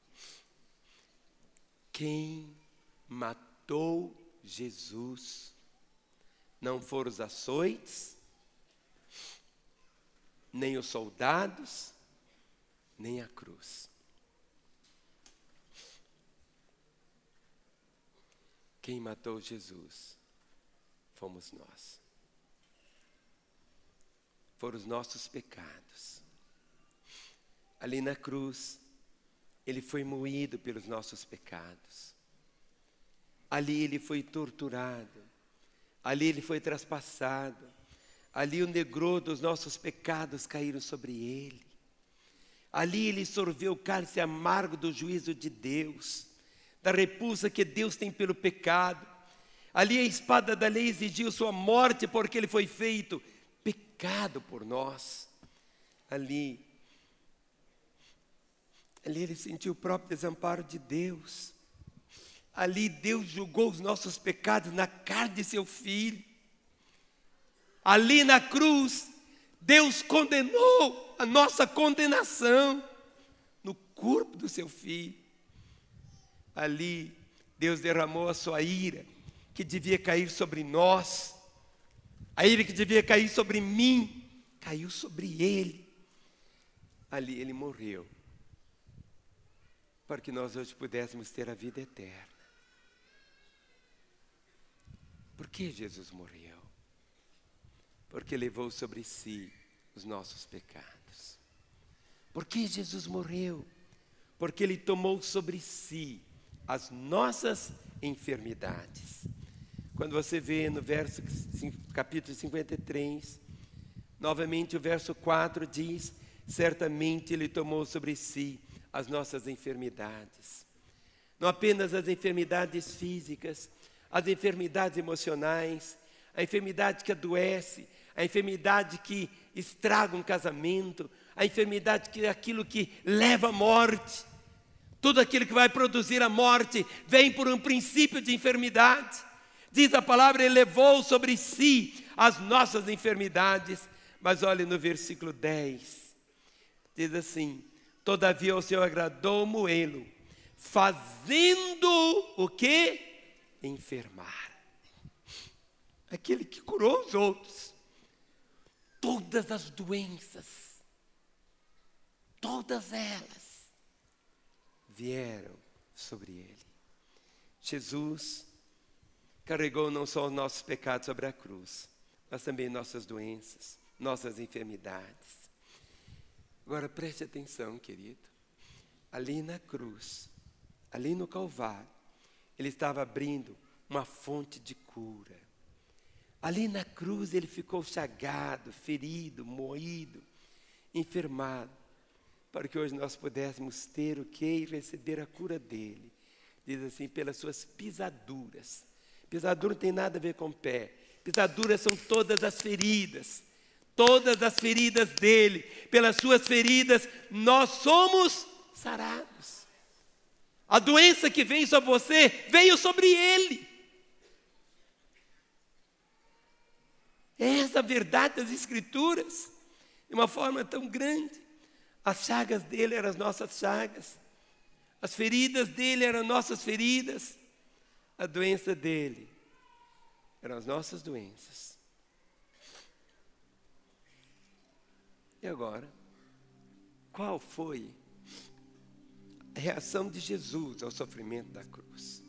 Quem matou Jesus não foram os açoites, nem os soldados, nem a cruz. Quem matou Jesus fomos nós. Foram os nossos pecados. Ali na cruz, ele foi moído pelos nossos pecados. Ali ele foi torturado. Ali ele foi traspassado. Ali o negror dos nossos pecados caíram sobre ele. Ali ele sorveu o cálice amargo do juízo de Deus, da repulsa que Deus tem pelo pecado. Ali a espada da lei exigiu sua morte, porque ele foi feito pecado por nós. Ali, ali ele sentiu o próprio desamparo de Deus. Ali Deus julgou os nossos pecados na carne de seu Filho. Ali na cruz, Deus condenou a nossa condenação no corpo do seu Filho. Ali, Deus derramou a sua ira, que devia cair sobre nós. A ira que devia cair sobre mim, caiu sobre ele. Ali ele morreu, para que nós hoje pudéssemos ter a vida eterna. Por que Jesus morreu? Porque levou sobre si os nossos pecados. Por que Jesus morreu? Porque ele tomou sobre si as nossas enfermidades. Quando você vê no verso, capítulo cinquenta e três, novamente o verso quatro diz: certamente ele tomou sobre si as nossas enfermidades. Não apenas as enfermidades físicas, as enfermidades emocionais, a enfermidade que adoece, a enfermidade que estraga um casamento, a enfermidade que é aquilo que leva à morte. Tudo aquilo que vai produzir a morte vem por um princípio de enfermidade. Diz a palavra, Ele levou sobre si as nossas enfermidades. Mas olhe no versículo dez, diz assim: todavia o Senhor agradou moê-lo, fazendo o quê? Enfermar. Aquele que curou os outros. Todas as doenças, todas elas vieram sobre ele. Jesus carregou não só os nossos pecados sobre a cruz, mas também nossas doenças, nossas enfermidades. Agora preste atenção, querido. Ali na cruz, ali no Calvário, Ele estava abrindo uma fonte de cura. Ali na cruz Ele ficou chagado, ferido, moído, enfermado, para que hoje nós pudéssemos ter o que? E receber a cura dEle. Diz assim, pelas suas pisaduras. Pisadura não tem nada a ver com pé. Pisaduras são todas as feridas. Todas as feridas dEle. Pelas suas feridas nós somos sarados. A doença que vem sobre você, veio sobre Ele. Essa verdade das Escrituras, de uma forma tão grande. As chagas dele eram as nossas chagas. As feridas dele eram nossas feridas. A doença dele eram as nossas doenças. E agora, qual foi a reação de Jesus ao sofrimento da cruz?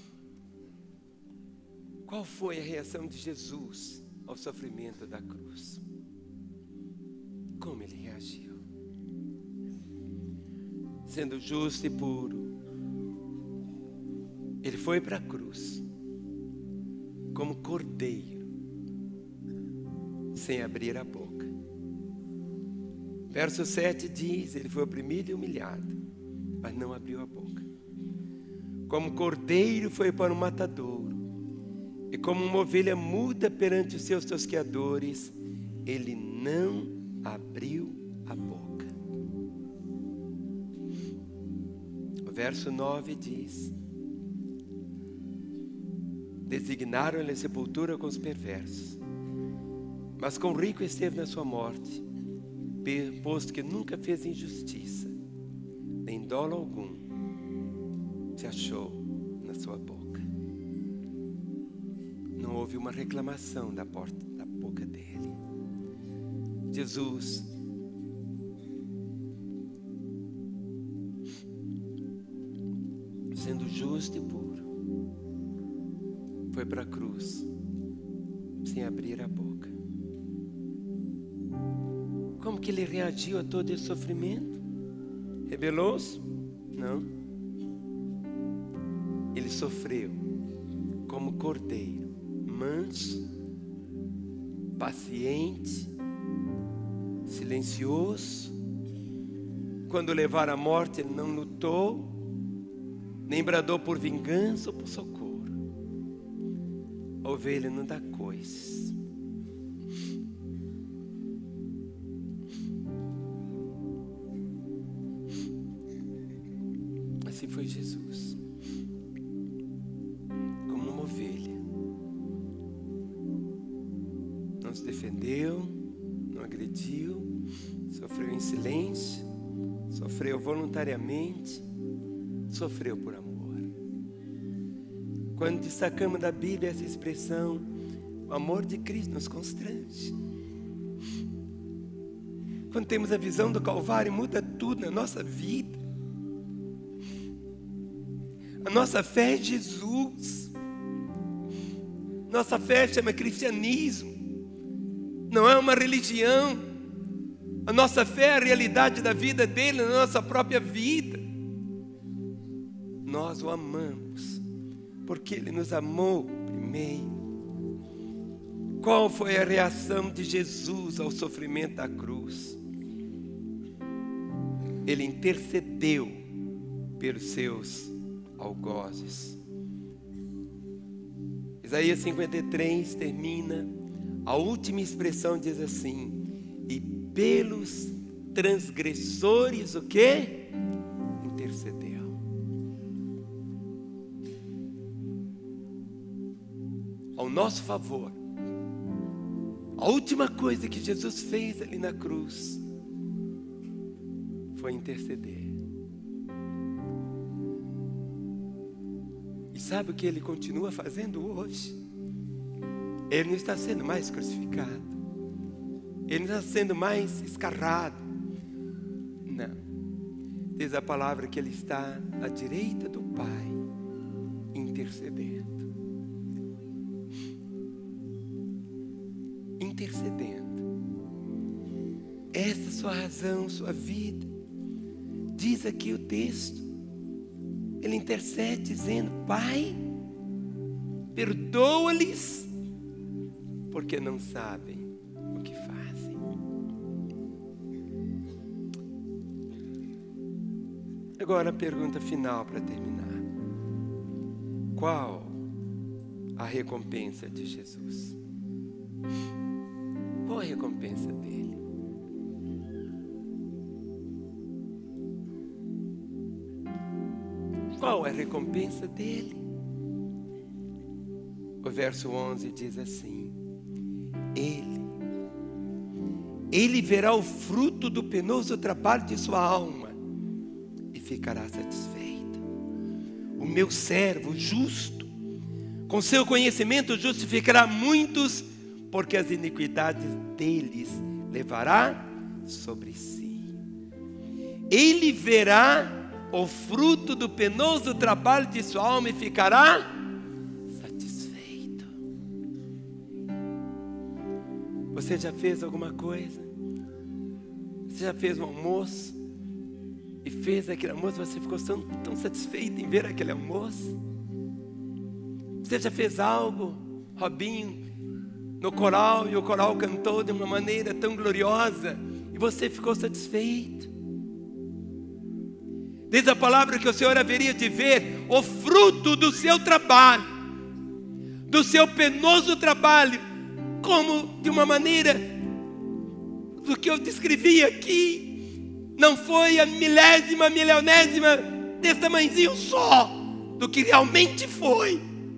Qual foi a reação de Jesus ao sofrimento da cruz? Como ele reagiu? Sendo justo e puro, ele foi para a cruz como cordeiro, sem abrir a boca. Verso sete diz, ele foi oprimido e humilhado, mas não abriu a boca. Como cordeiro foi para o matadouro, e como uma ovelha muda perante os seus tosqueadores, ele não abriu a boca. O verso nove diz, designaram-lhe a sepultura com os perversos, mas com o rico esteve na sua morte, posto que nunca fez injustiça, nem dolo algum se achou na sua boca. Não houve uma reclamação da, porta, da boca dele. Jesus sendo justo e puro, foi para a cruz sem abrir a boca. Como que ele reagiu a todo esse sofrimento? Rebelou-se? Não. Ele sofreu como cordeiro, manso, paciente, silencioso. Quando levaram à morte, ele não lutou, nem bradou por vingança ou por socorro. A ovelha não dá coices. Assim foi Jesus, como uma ovelha. Não se defendeu, não agrediu, sofreu em silêncio, sofreu voluntariamente, sofreu por amor. Quando destacamos da Bíblia essa expressão, o amor de Cristo nos constrange. Quando temos a visão do Calvário, muda tudo na nossa vida. A nossa fé é Jesus. Nossa fé chama cristianismo. Não é uma religião. A nossa fé é a realidade da vida dele, na nossa própria vida. Nós o amamos, porque ele nos amou primeiro. Qual foi a reação de Jesus ao sofrimento da cruz? Ele intercedeu pelos seus algozes. Isaías cinquenta e três termina, a última expressão diz assim: e pelos transgressores o quê? Intercedeu. Ao nosso favor. A última coisa que Jesus fez ali na cruz foi interceder. E sabe o que Ele continua fazendo hoje? Ele não está sendo mais crucificado. Ele não está sendo mais escarrado. Não. Diz a palavra que Ele está à direita do Pai, intercedendo. Intercedendo. Essa é a sua razão, sua vida. Diz aqui o texto. Ele intercede dizendo: Pai, perdoa-lhes, porque não sabem o que fazem. Agora a pergunta final para terminar: qual a recompensa de Jesus? Qual a recompensa dele? Qual é a recompensa dele? O verso onze diz assim: Ele, Ele verá o fruto do penoso trabalho de sua alma e ficará satisfeito. O meu servo justo, com seu conhecimento justificará muitos, porque as iniquidades deles levará sobre si. Ele verá o fruto do penoso trabalho de sua alma e ficará satisfeito. Você já fez alguma coisa? Você já fez um almoço? E fez aquele almoço, você ficou tão, tão satisfeito em ver aquele almoço? Você já fez algo, Robinho, no coral, e o coral cantou de uma maneira tão gloriosa, e você ficou satisfeito? Diz a palavra que o Senhor haveria de ver o fruto do seu trabalho, do seu penoso trabalho, como de uma maneira, do que eu descrevi aqui, não foi a milésima, milionésima desse tamanhozinho só, do que realmente foi.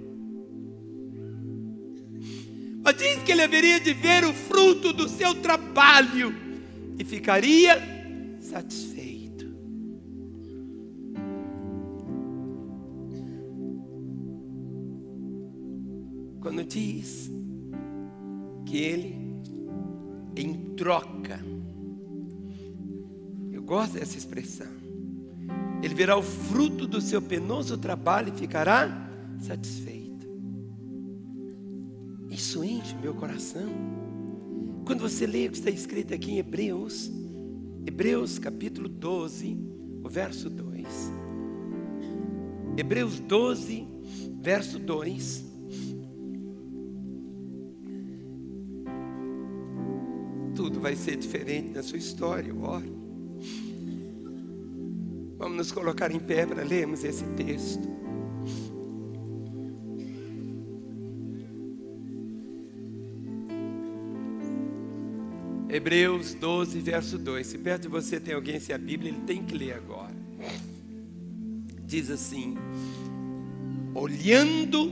Mas diz que ele haveria de ver o fruto do seu trabalho e ficaria satisfeito. Quando diz que ele, em troca, eu gosto dessa expressão, ele verá o fruto do seu penoso trabalho e ficará satisfeito. Isso enche meu coração. Quando você lê o que está escrito aqui em Hebreus, Hebreus capítulo doze, o verso dois. Hebreus doze, verso dois. Tudo vai ser diferente na sua história, eu oro. Vamos nos colocar em pé para lermos esse texto. Hebreus doze, verso dois. Se perto de você tem alguém sem a Bíblia, ele tem que ler agora. Diz assim: olhando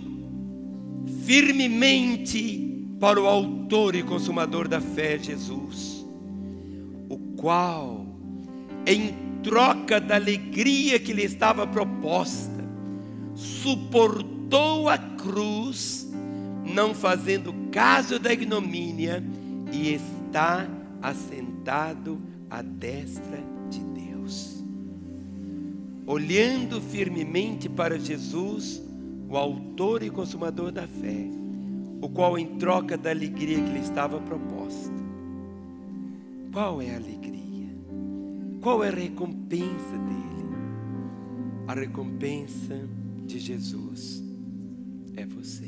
firmemente para o autor e consumador da fé, Jesus, o qual, em troca da alegria que lhe estava proposta, suportou a cruz, não fazendo caso da ignomínia, e está assentado à destra de Deus. Olhando firmemente para Jesus, o autor e consumador da fé, o qual, em troca da alegria que lhe estava proposta. Qual é a alegria? Qual é a recompensa dele? A recompensa de Jesus é você.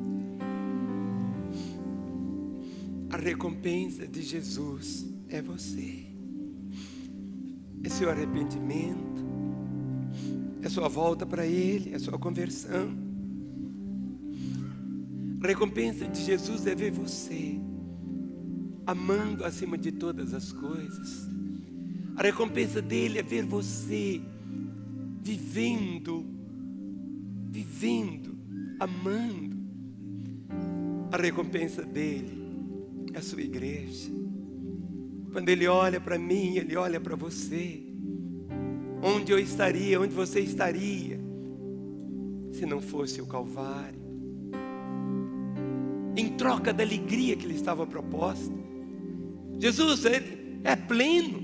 A recompensa de Jesus é você. É seu arrependimento, é sua volta para Ele, é sua conversão. A recompensa de Jesus é ver você amando acima de todas as coisas. A recompensa dele é ver você vivendo, vivendo, amando. A recompensa dele é a sua igreja. Quando ele olha para mim, ele olha para você. Onde eu estaria, onde você estaria, se não fosse o Calvário? Em troca da alegria que lhe estava proposta. Jesus, ele é pleno.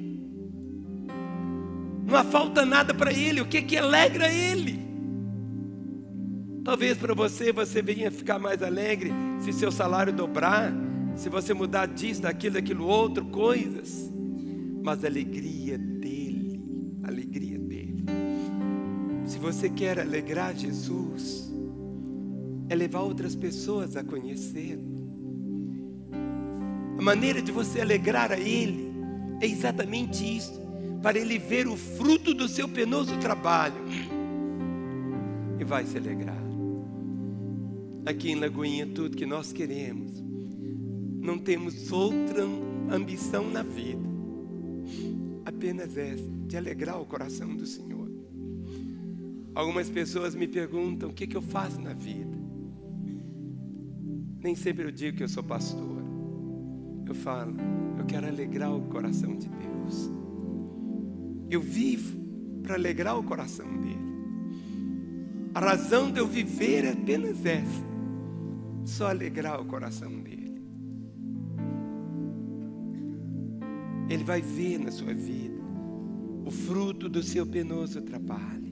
Não há falta nada para ele. O que que alegra ele? Talvez para você, você venha ficar mais alegre se seu salário dobrar, se você mudar disso, daquilo, daquilo outro, coisas. Mas a alegria dele, a alegria dele. Se você quer alegrar Jesus, é levar outras pessoas a conhecer. A maneira de você alegrar a ele é exatamente isso, para ele ver o fruto do seu penoso trabalho e vai se alegrar. Aqui em Lagoinha, tudo que nós queremos, não temos outra ambição na vida, apenas essa, de alegrar o coração do Senhor. Algumas pessoas me perguntam, o que que eu faço na vida? Nem sempre eu digo que eu sou pastor. Eu falo, eu quero alegrar o coração de Deus. Eu vivo para alegrar o coração dele. A razão de eu viver é apenas essa, só alegrar o coração dele. Ele vai ver na sua vida o fruto do seu penoso trabalho.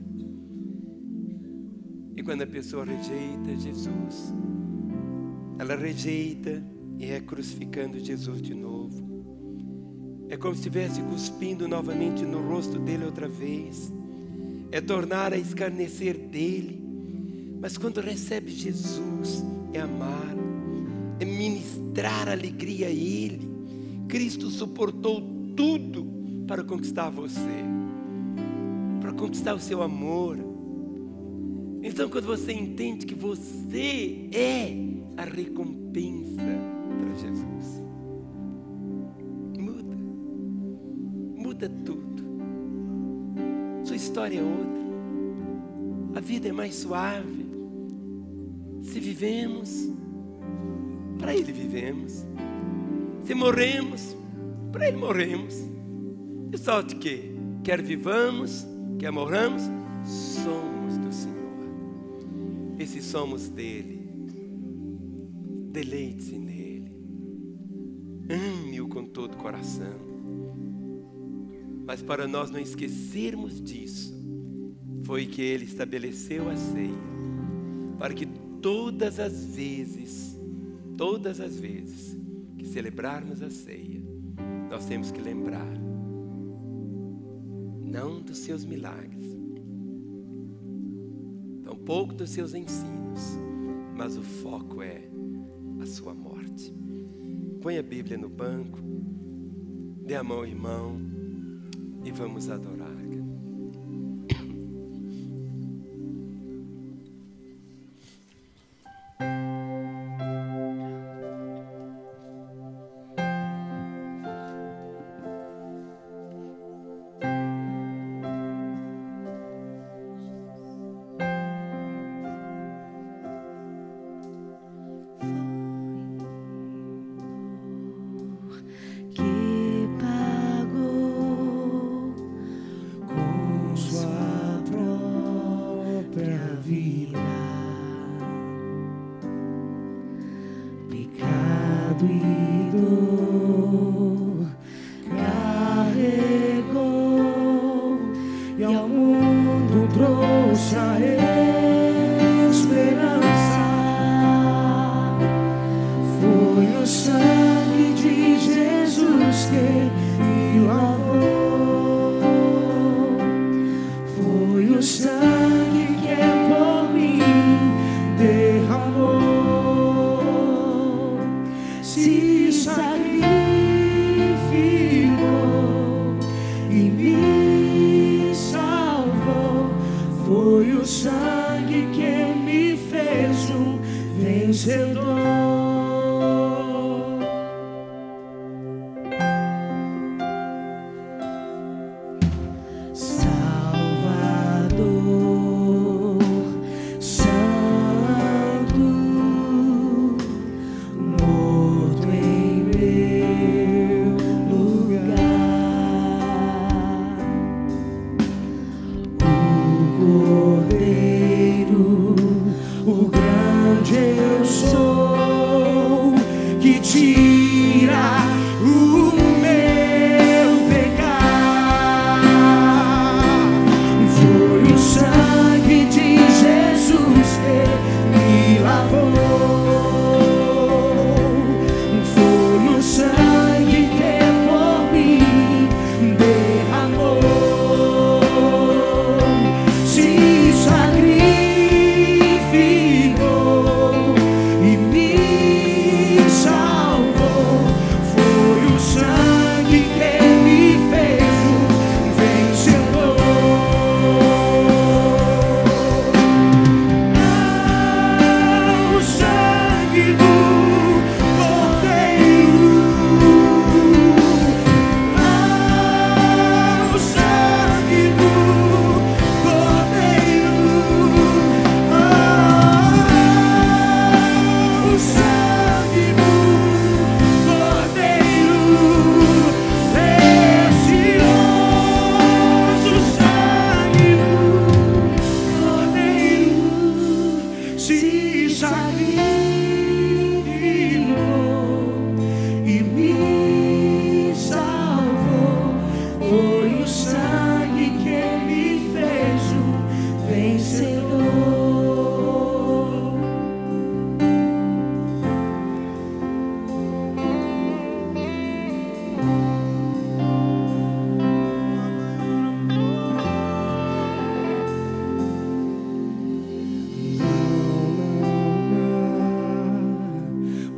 E quando a pessoa rejeita Jesus, ela rejeita e é crucificando Jesus de novo. É como se estivesse cuspindo novamente no rosto dele outra vez. É tornar a escarnecer dele. Mas quando recebe Jesus, é amar, é ministrar alegria a ele. Cristo suportou tudo para conquistar você, para conquistar o seu amor. Então, quando você entende que você é a recompensa para Jesus, muda, muda tudo. Sua história é outra. A vida é mais suave. Se vivemos, para Ele vivemos. Se morremos, para Ele morremos. E só de quê? Quer vivamos, quer morramos, somos do Senhor. E se somos dele, deleite-se nele. Ame-o com todo o coração. Mas para nós não esquecermos disso, foi que ele estabeleceu a ceia, para que todas as vezes, todas as vezes que celebrarmos a ceia, nós temos que lembrar, não dos seus milagres, tampouco dos seus ensinos, mas o foco é a sua morte. Põe a Bíblia no banco, dê a mão ao irmão e vamos adorar. Se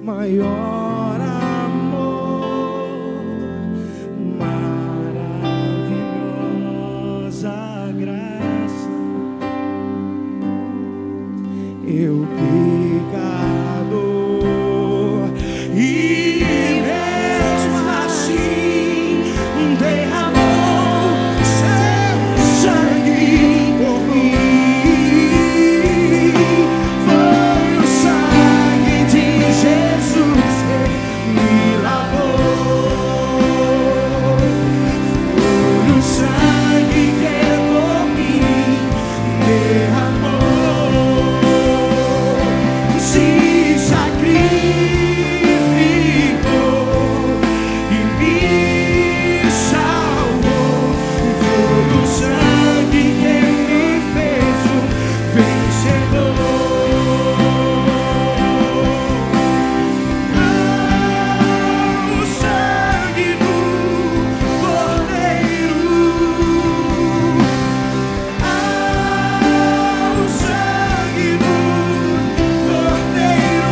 maior amor, maravilhosa graça. Eu pecador, e mesmo assim derramou seu sangue por mim. Foi o sangue de Jesus que me lavou. Foi o sangue que por mim derramou. Se sacrificou e me salvou. Foi o sangue que me fez um vencedor. Ah, o sangue do Cordeiro. Ah, o sangue do Cordeiro.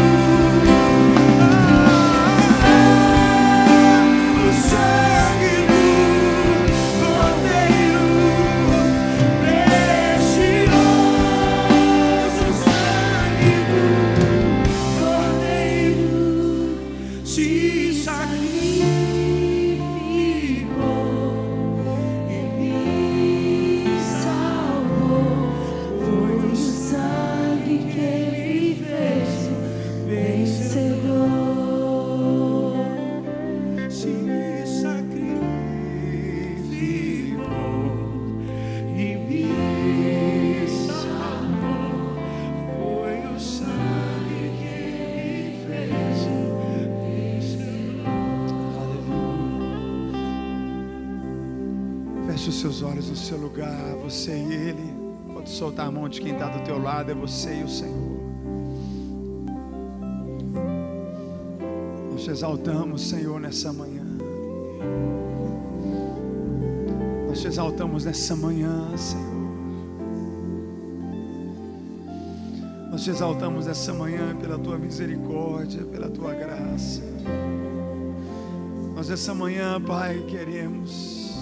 Ah, o sangue do Cordeiro. Precioso sangue do Cordeiro. Se sacrificou e me salvou. Foi o sangue que me fez vencedor. Se sacrificou e me salvou. Foi o sangue que me fez vencedor. Feche os seus olhos no seu lugar, você e Ele. Pode soltar a mão de quem está do teu lado, é você e o Senhor. Nós te exaltamos, Senhor, nessa manhã. Nós te exaltamos nessa manhã, Senhor. Nós te exaltamos nessa manhã pela tua misericórdia, pela tua graça. Nós essa manhã, Pai, queremos,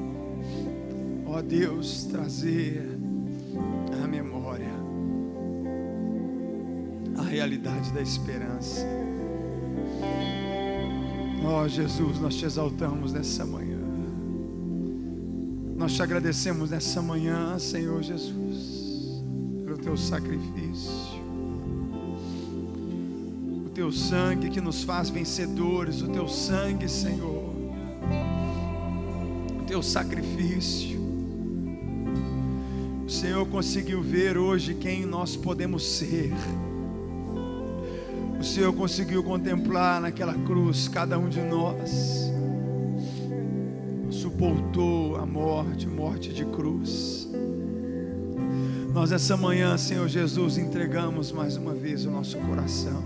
ó Deus, trazer à memória a realidade da esperança. Ó Jesus, nós te exaltamos nessa manhã. Nós te agradecemos nessa manhã, Senhor Jesus, pelo teu sacrifício, o teu sangue que nos faz vencedores, o teu sangue, Senhor, o teu sacrifício. O Senhor conseguiu ver hoje quem nós podemos ser. O Senhor conseguiu contemplar naquela cruz cada um de nós. Suportou a morte, morte de cruz. Nós essa manhã, Senhor Jesus, entregamos mais uma vez o nosso coração.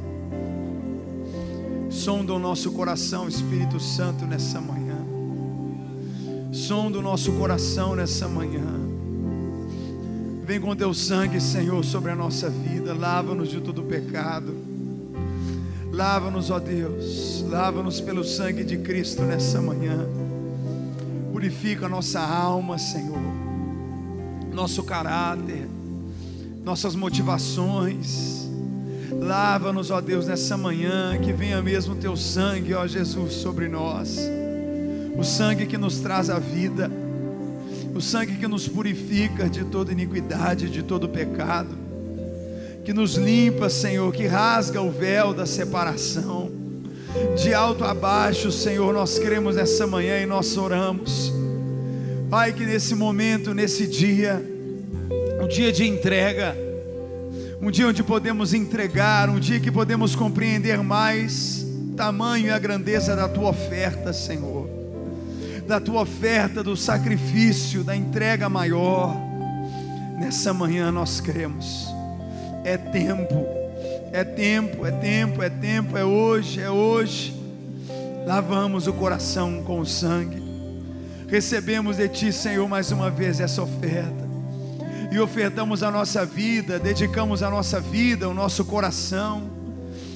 Sonda o nosso coração, Espírito Santo, nessa manhã. Sonda o nosso coração nessa manhã. Vem com teu sangue, Senhor, sobre a nossa vida. Lava-nos de todo pecado. Lava-nos, ó Deus. Lava-nos pelo sangue de Cristo nessa manhã. Purifica a nossa alma, Senhor. Nosso caráter. Nossas motivações. Lava-nos, ó Deus, nessa manhã. Que venha mesmo teu sangue, ó Jesus, sobre nós. O sangue que nos traz a vida. O sangue que nos purifica de toda iniquidade, de todo pecado, que nos limpa, Senhor, que rasga o véu da separação. De alto a baixo, Senhor, nós cremos nessa manhã e nós oramos, Pai, que nesse momento, nesse dia, um dia de entrega, um dia onde podemos entregar, um dia que podemos compreender mais tamanho e a grandeza da Tua oferta, Senhor, da Tua oferta, do sacrifício, da entrega maior. Nessa manhã nós cremos, é tempo, é tempo, é tempo, é tempo, é hoje, é hoje. Lavamos o coração com o sangue, recebemos de Ti, Senhor, mais uma vez essa oferta, e ofertamos a nossa vida, dedicamos a nossa vida, o nosso coração,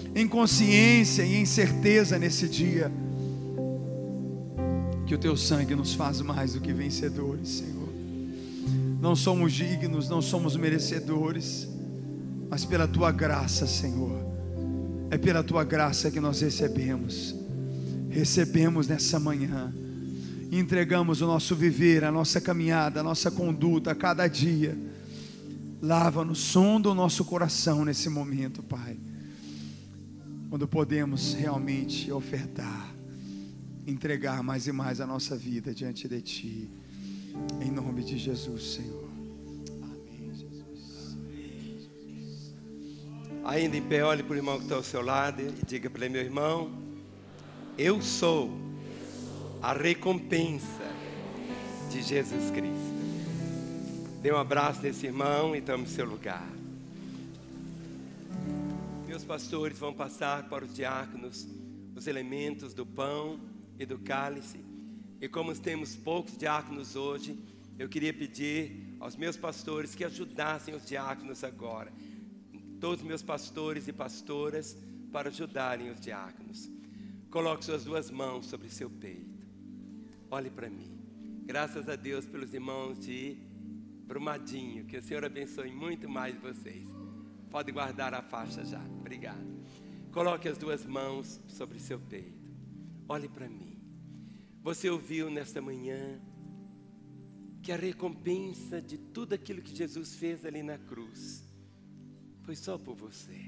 em consciência e em certeza nesse dia, que o teu sangue nos faz mais do que vencedores, Senhor. Não somos dignos, não somos merecedores, mas pela tua graça, Senhor, é pela tua graça que nós recebemos, recebemos nessa manhã, e entregamos o nosso viver, a nossa caminhada, a nossa conduta, a cada dia. Lava-nos, sonda o nosso coração nesse momento, Pai, quando podemos realmente ofertar, entregar mais e mais a nossa vida diante de Ti, em nome de Jesus, Senhor. Amém, Jesus. Ainda em pé, olhe para o irmão que está ao seu lado e diga para ele: meu irmão, eu sou a recompensa de Jesus Cristo. Dê um abraço nesse irmão e tome seu lugar. Meus pastores vão passar para os diáconos os elementos do pão e do cálice. E como temos poucos diáconos hoje, eu queria pedir aos meus pastores que ajudassem os diáconos agora. Todos os meus pastores e pastoras para ajudarem os diáconos. Coloque suas duas mãos sobre seu peito. Olhe para mim. Graças a Deus pelos irmãos de Brumadinho. Que o Senhor abençoe muito mais vocês. Pode guardar a faixa já. Obrigado. Coloque as duas mãos sobre seu peito. Olhe para mim. Você ouviu nesta manhã que a recompensa de tudo aquilo que Jesus fez ali na cruz foi só por você.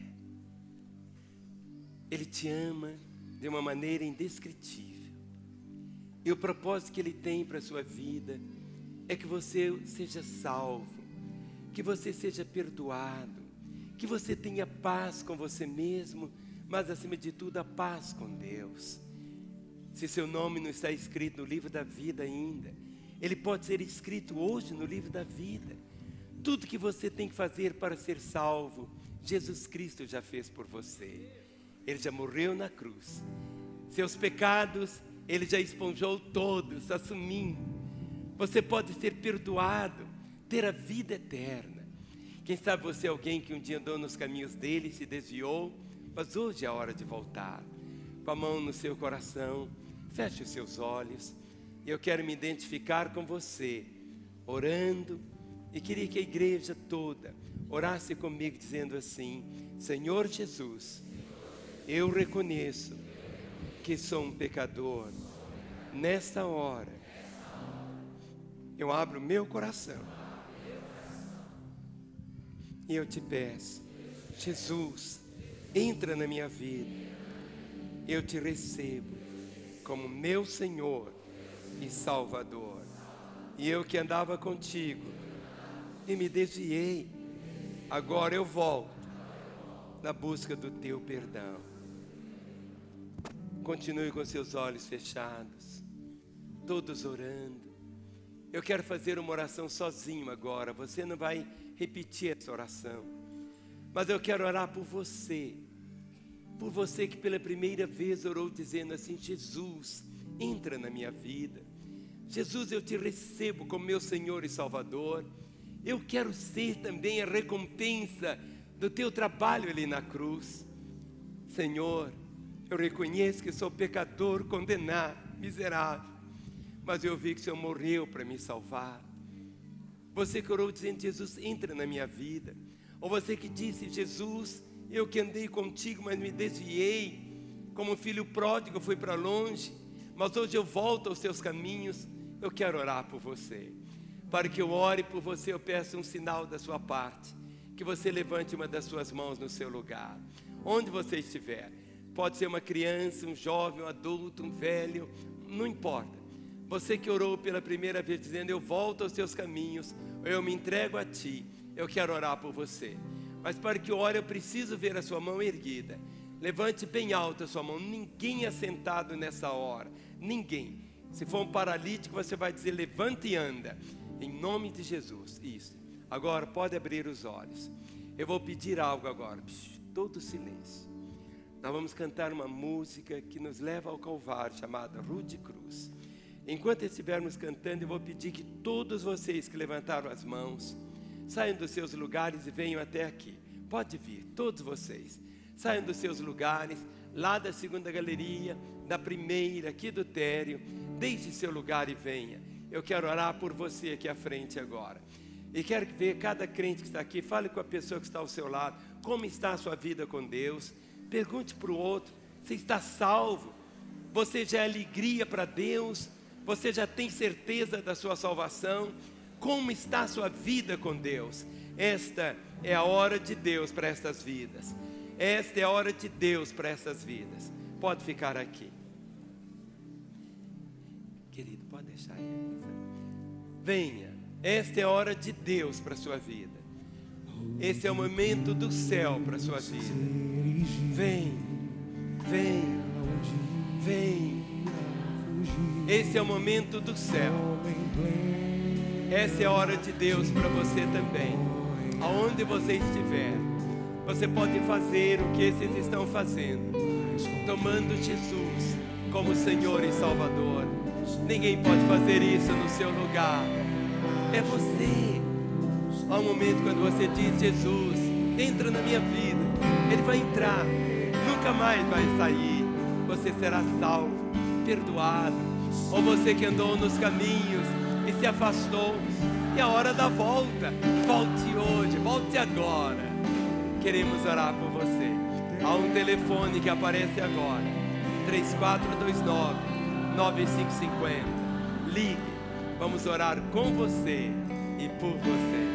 Ele te ama de uma maneira indescritível. E o propósito que Ele tem para a sua vida é que você seja salvo, que você seja perdoado, que você tenha paz com você mesmo, mas acima de tudo a paz com Deus. Se seu nome não está escrito no livro da vida ainda, ele pode ser escrito hoje no livro da vida. Tudo que você tem que fazer para ser salvo, Jesus Cristo já fez por você. Ele já morreu na cruz. Seus pecados, Ele já esponjou todos, assumindo. Você pode ser perdoado, ter a vida eterna. Quem sabe você é alguém que um dia andou nos caminhos dele, se desviou, mas hoje é a hora de voltar. Com a mão no seu coração, feche os seus olhos. E eu quero me identificar com você, orando. E queria que a igreja toda orasse comigo dizendo assim: Senhor Jesus, eu reconheço que sou um pecador. Nesta hora, eu abro meu coração e eu te peço, Jesus, entra na minha vida. Eu te recebo como meu Senhor e Salvador. E eu que andava contigo e me desviei, agora eu volto na busca do teu perdão. Continue com seus olhos fechados, todos orando. Eu quero fazer uma oração sozinho agora. Você não vai repetir essa oração, mas eu quero orar por você. Por você que pela primeira vez orou dizendo assim: Jesus, entra na minha vida. Jesus, eu te recebo como meu Senhor e Salvador. Eu quero ser também a recompensa do teu trabalho ali na cruz. Senhor, eu reconheço que sou pecador, condenado, miserável, mas eu vi que o Senhor morreu para me salvar. Você que orou dizendo: Jesus, entra na minha vida. Ou você que disse: Jesus, eu que andei contigo, mas me desviei, como um filho pródigo, fui para longe, mas hoje eu volto aos teus caminhos. Eu quero orar por você. Para que eu ore por você, eu peço um sinal da sua parte, que você levante uma das suas mãos no seu lugar, onde você estiver. Pode ser uma criança, um jovem, um adulto, um velho, não importa. Você que orou pela primeira vez dizendo: eu volto aos teus caminhos, eu me entrego a ti, eu quero orar por você. Mas para que eu ore, eu preciso ver a sua mão erguida. Levante bem alta a sua mão. Ninguém é sentado nessa hora, ninguém. Se for um paralítico, você vai dizer: levanta e anda, em nome de Jesus. Isso. Agora pode abrir os olhos. Eu vou pedir algo agora. Psh, todo silêncio. Nós vamos cantar uma música que nos leva ao Calvário, chamada Rude Cruz. Enquanto estivermos cantando, eu vou pedir que todos vocês que levantaram as mãos saiam dos seus lugares e venham até aqui. Pode vir, todos vocês. Saiam dos seus lugares, lá da segunda galeria, da primeira, aqui do térreo. Deixe seu lugar e venha. Eu quero orar por você aqui à frente agora. E quero ver cada crente que está aqui. Fale com a pessoa que está ao seu lado. Como está a sua vida com Deus? Pergunte para o outro. Você está salvo? Você já é alegria para Deus? Você já tem certeza da sua salvação? Como está a sua vida com Deus? Esta é a hora de Deus para estas vidas. Esta é a hora de Deus para essas vidas. Pode ficar aqui. Querido, pode deixar aí. Venha. Esta é a hora de Deus para a sua vida. Esse é o momento do céu para a sua vida. Vem, vem, vem. Esse é o momento do céu. Essa é a hora de Deus para você também. Aonde você estiver, você pode fazer o que esses estão fazendo, tomando Jesus como Senhor e Salvador. Ninguém pode fazer isso no seu lugar. É você. Há um momento quando você diz: Jesus, entra na minha vida. Ele vai entrar, nunca mais vai sair. Você será salvo, perdoado. Ou você que andou nos caminhos e se afastou, e a hora da volta. Volte hoje, volte agora. Queremos orar por você. Há um telefone que aparece agora, três quatro dois nove, nove cinco cinco zero. Ligue, vamos orar com você e por você.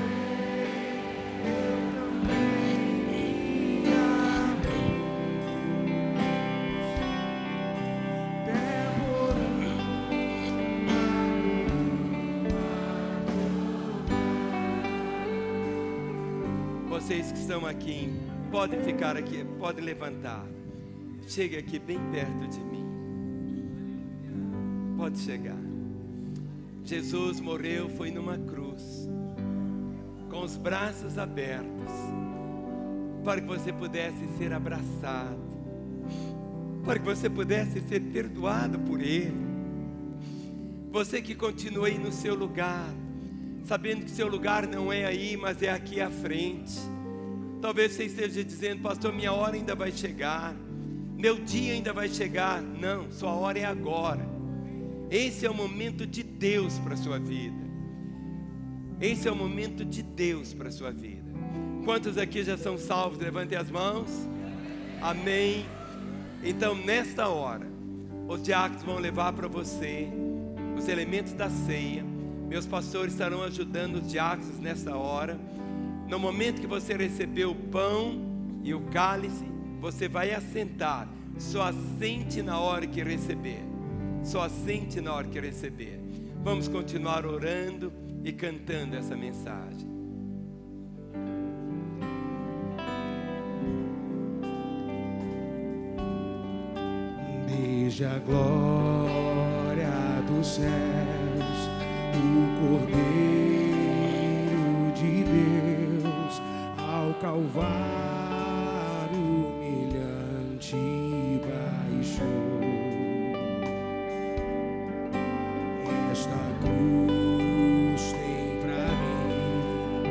Vocês que estão aqui, podem ficar aqui, podem levantar. Chegue aqui bem perto de mim. Pode chegar. Jesus morreu, foi numa cruz, com os braços abertos, para que você pudesse ser abraçado, para que você pudesse ser perdoado por Ele. Você que continua aí no seu lugar, sabendo que seu lugar não é aí, mas é aqui à frente. Talvez você esteja dizendo: pastor, minha hora ainda vai chegar, meu dia ainda vai chegar. Não, sua hora é agora. Esse é o momento de Deus para a sua vida. Esse é o momento de Deus para a sua vida. Quantos aqui já são salvos? Levantem as mãos. Amém. Então, nesta hora, os diáconos vão levar para você os elementos da ceia. Meus pastores estarão ajudando os diáconos nessa hora. No momento que você receber o pão e o cálice, você vai assentar. Só assente na hora que receber. Só assente na hora que receber. Vamos continuar orando e cantando essa mensagem. Desde a glória dos céus, o Cordeiro de Deus ao Calvário humilhante baixou. Esta cruz tem pra mim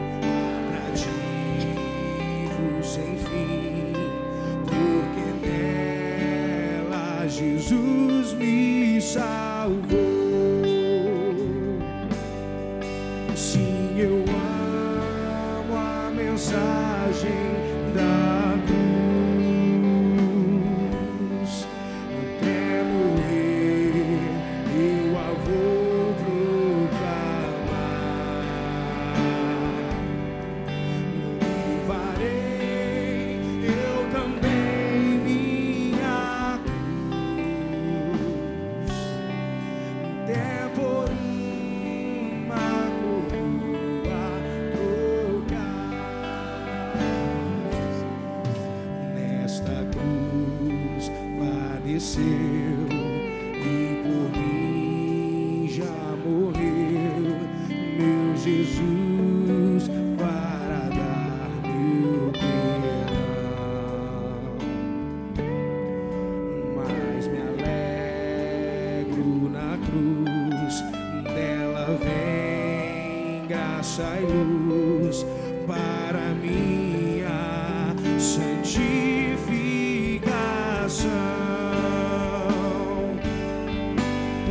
atrativo sem fim, porque nela Jesus me salvou. Sim, eu amo a mensagem da cruz. Até morrer eu a vou proclamar. Levarei eu também minha cruz, até por uma coroa trocar. Nesta cruz padeceu e por mim já morreu meu Jesus para dar meu perdão. Mas me alegro na cruz, dela vem graça e luz para minha santidade.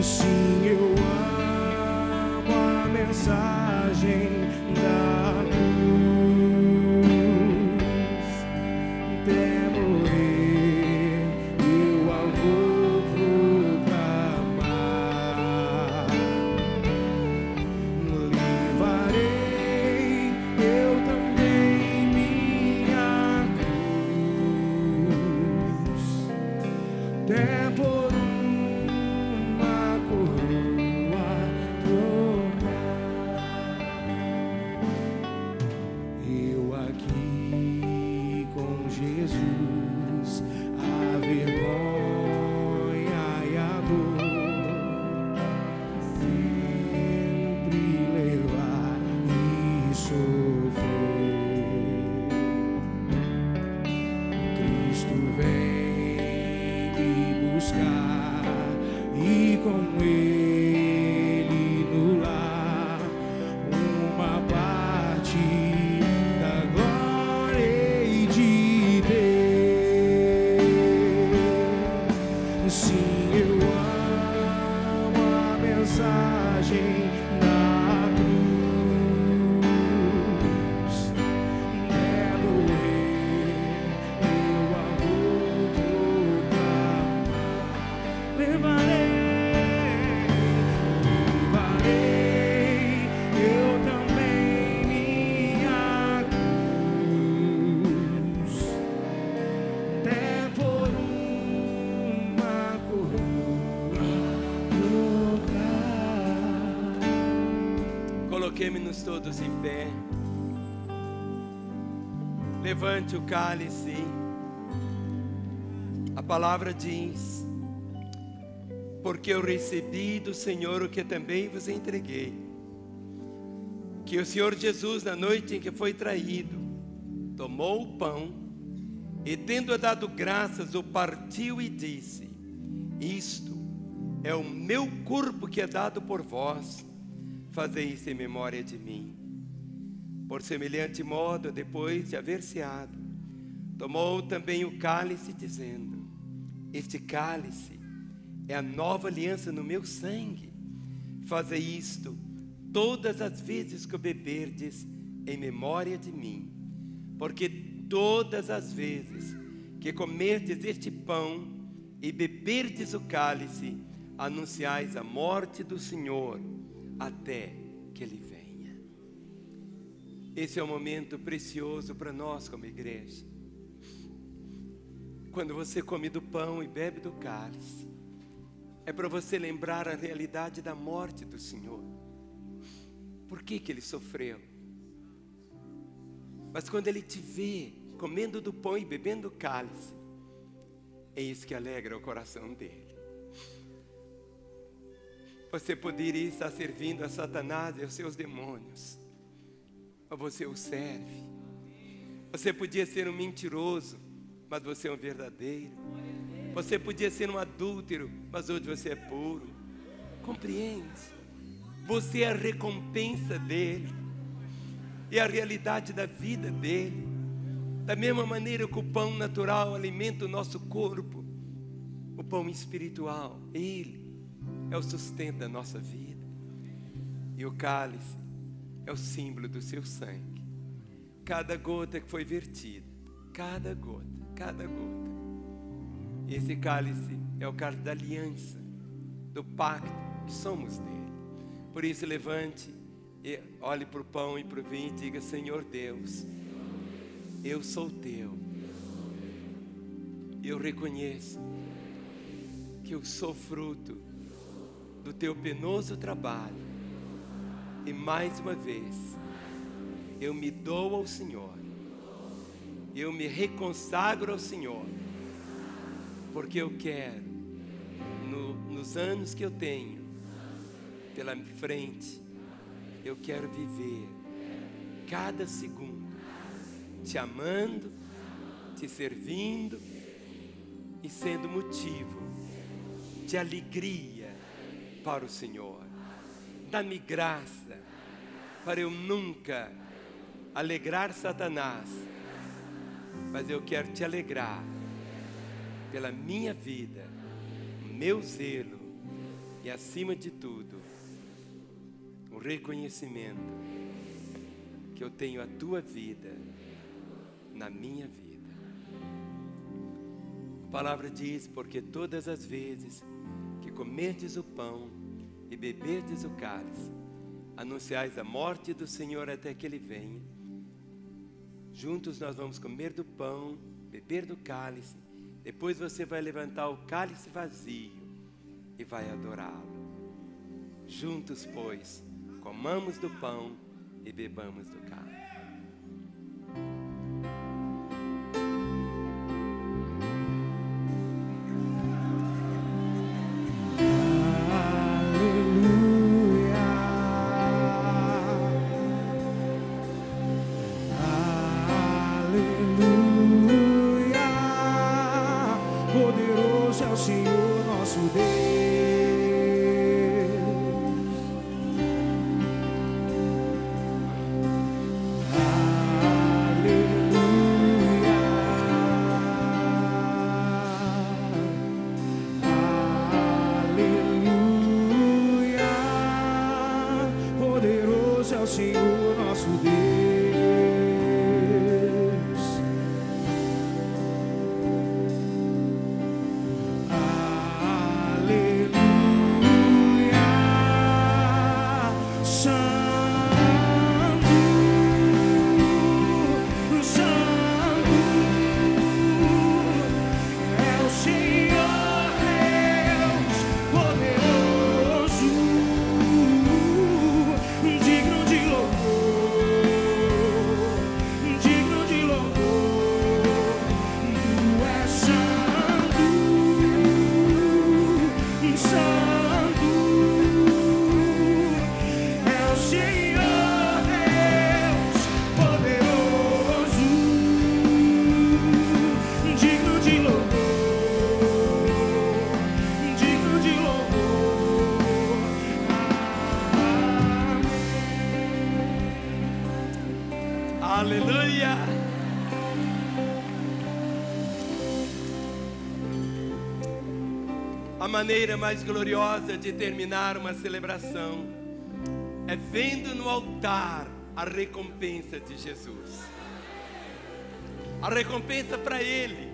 Sim, eu amo a mensagem da cruz. Até morrer eu a vou proclamar. Levarei eu também minha cruz, até por uma coroa trocar. Eu aqui com Jesus, a vergonha e a dor, sempre levar e sofrer. Cristo vem me buscar e com Ele no lar uma parte da glória hei de ter. Sim, eu amo a mensagem da cruz. Até morrer eu a vou proclamar. Levarei, levarei eu também minha cruz, até por uma coroa trocar. Coloquemos-nos todos em pé. Levante o cálice. A palavra diz: porque eu recebi do Senhor o que também vos entreguei, que o Senhor Jesus, na noite em que foi traído, tomou o pão e, tendo dado graças, o partiu e disse: isto é o meu corpo que é dado por vós, fazei isso em memória de mim. Por semelhante modo, depois de haver ceado, tomou também o cálice, dizendo: este cálice é a nova aliança no meu sangue. Fazei isto todas as vezes que o beberdes em memória de mim. Porque todas as vezes que comerdes este pão e beberdes o cálice, anunciais a morte do Senhor até que Ele venha. Esse é um momento precioso para nós como igreja. Quando você come do pão e bebe do cálice, é para você lembrar a realidade da morte do Senhor. Por que que Ele sofreu? Mas quando Ele te vê comendo do pão e bebendo do cálice, é isso que alegra o coração dEle. Você poderia estar servindo a Satanás e aos seus demônios, mas você o serve. Você podia ser um mentiroso, mas você é um verdadeiro. Você podia ser um adúltero, mas hoje você é puro. Compreende? Você é a recompensa dele, é a realidade da vida dele. Da mesma maneira que o pão natural alimenta o nosso corpo, o pão espiritual, ele é o sustento da nossa vida. E o cálice é o símbolo do seu sangue. Cada gota que foi vertida, cada gota, cada gota. Esse cálice é o cálice da aliança, do pacto que somos dele. Por isso levante e olhe para o pão e para o vinho e diga: Senhor Deus, eu sou teu. Eu reconheço que eu sou fruto do teu penoso trabalho. E mais uma vez, eu me dou ao Senhor. Eu me reconsagro ao Senhor. Porque eu quero, no, nos anos que eu tenho pela frente, eu quero viver cada segundo te amando, te servindo e sendo motivo de alegria para o Senhor. Dá-me graça para eu nunca alegrar Satanás, mas eu quero te alegrar pela minha vida, meu zelo e, acima de tudo, o reconhecimento que eu tenho a tua vida na minha vida. A palavra diz: porque todas as vezes que comerdes o pão e beberdes o cálice, anunciais a morte do Senhor até que Ele venha. Juntos nós vamos comer do pão, beber do cálice. Depois você vai levantar o cálice vazio e vai adorá-lo. Juntos, pois, comamos do pão e bebamos do cálice. Aleluia! A maneira mais gloriosa de terminar uma celebração é vendo no altar a recompensa de Jesus. A recompensa para Ele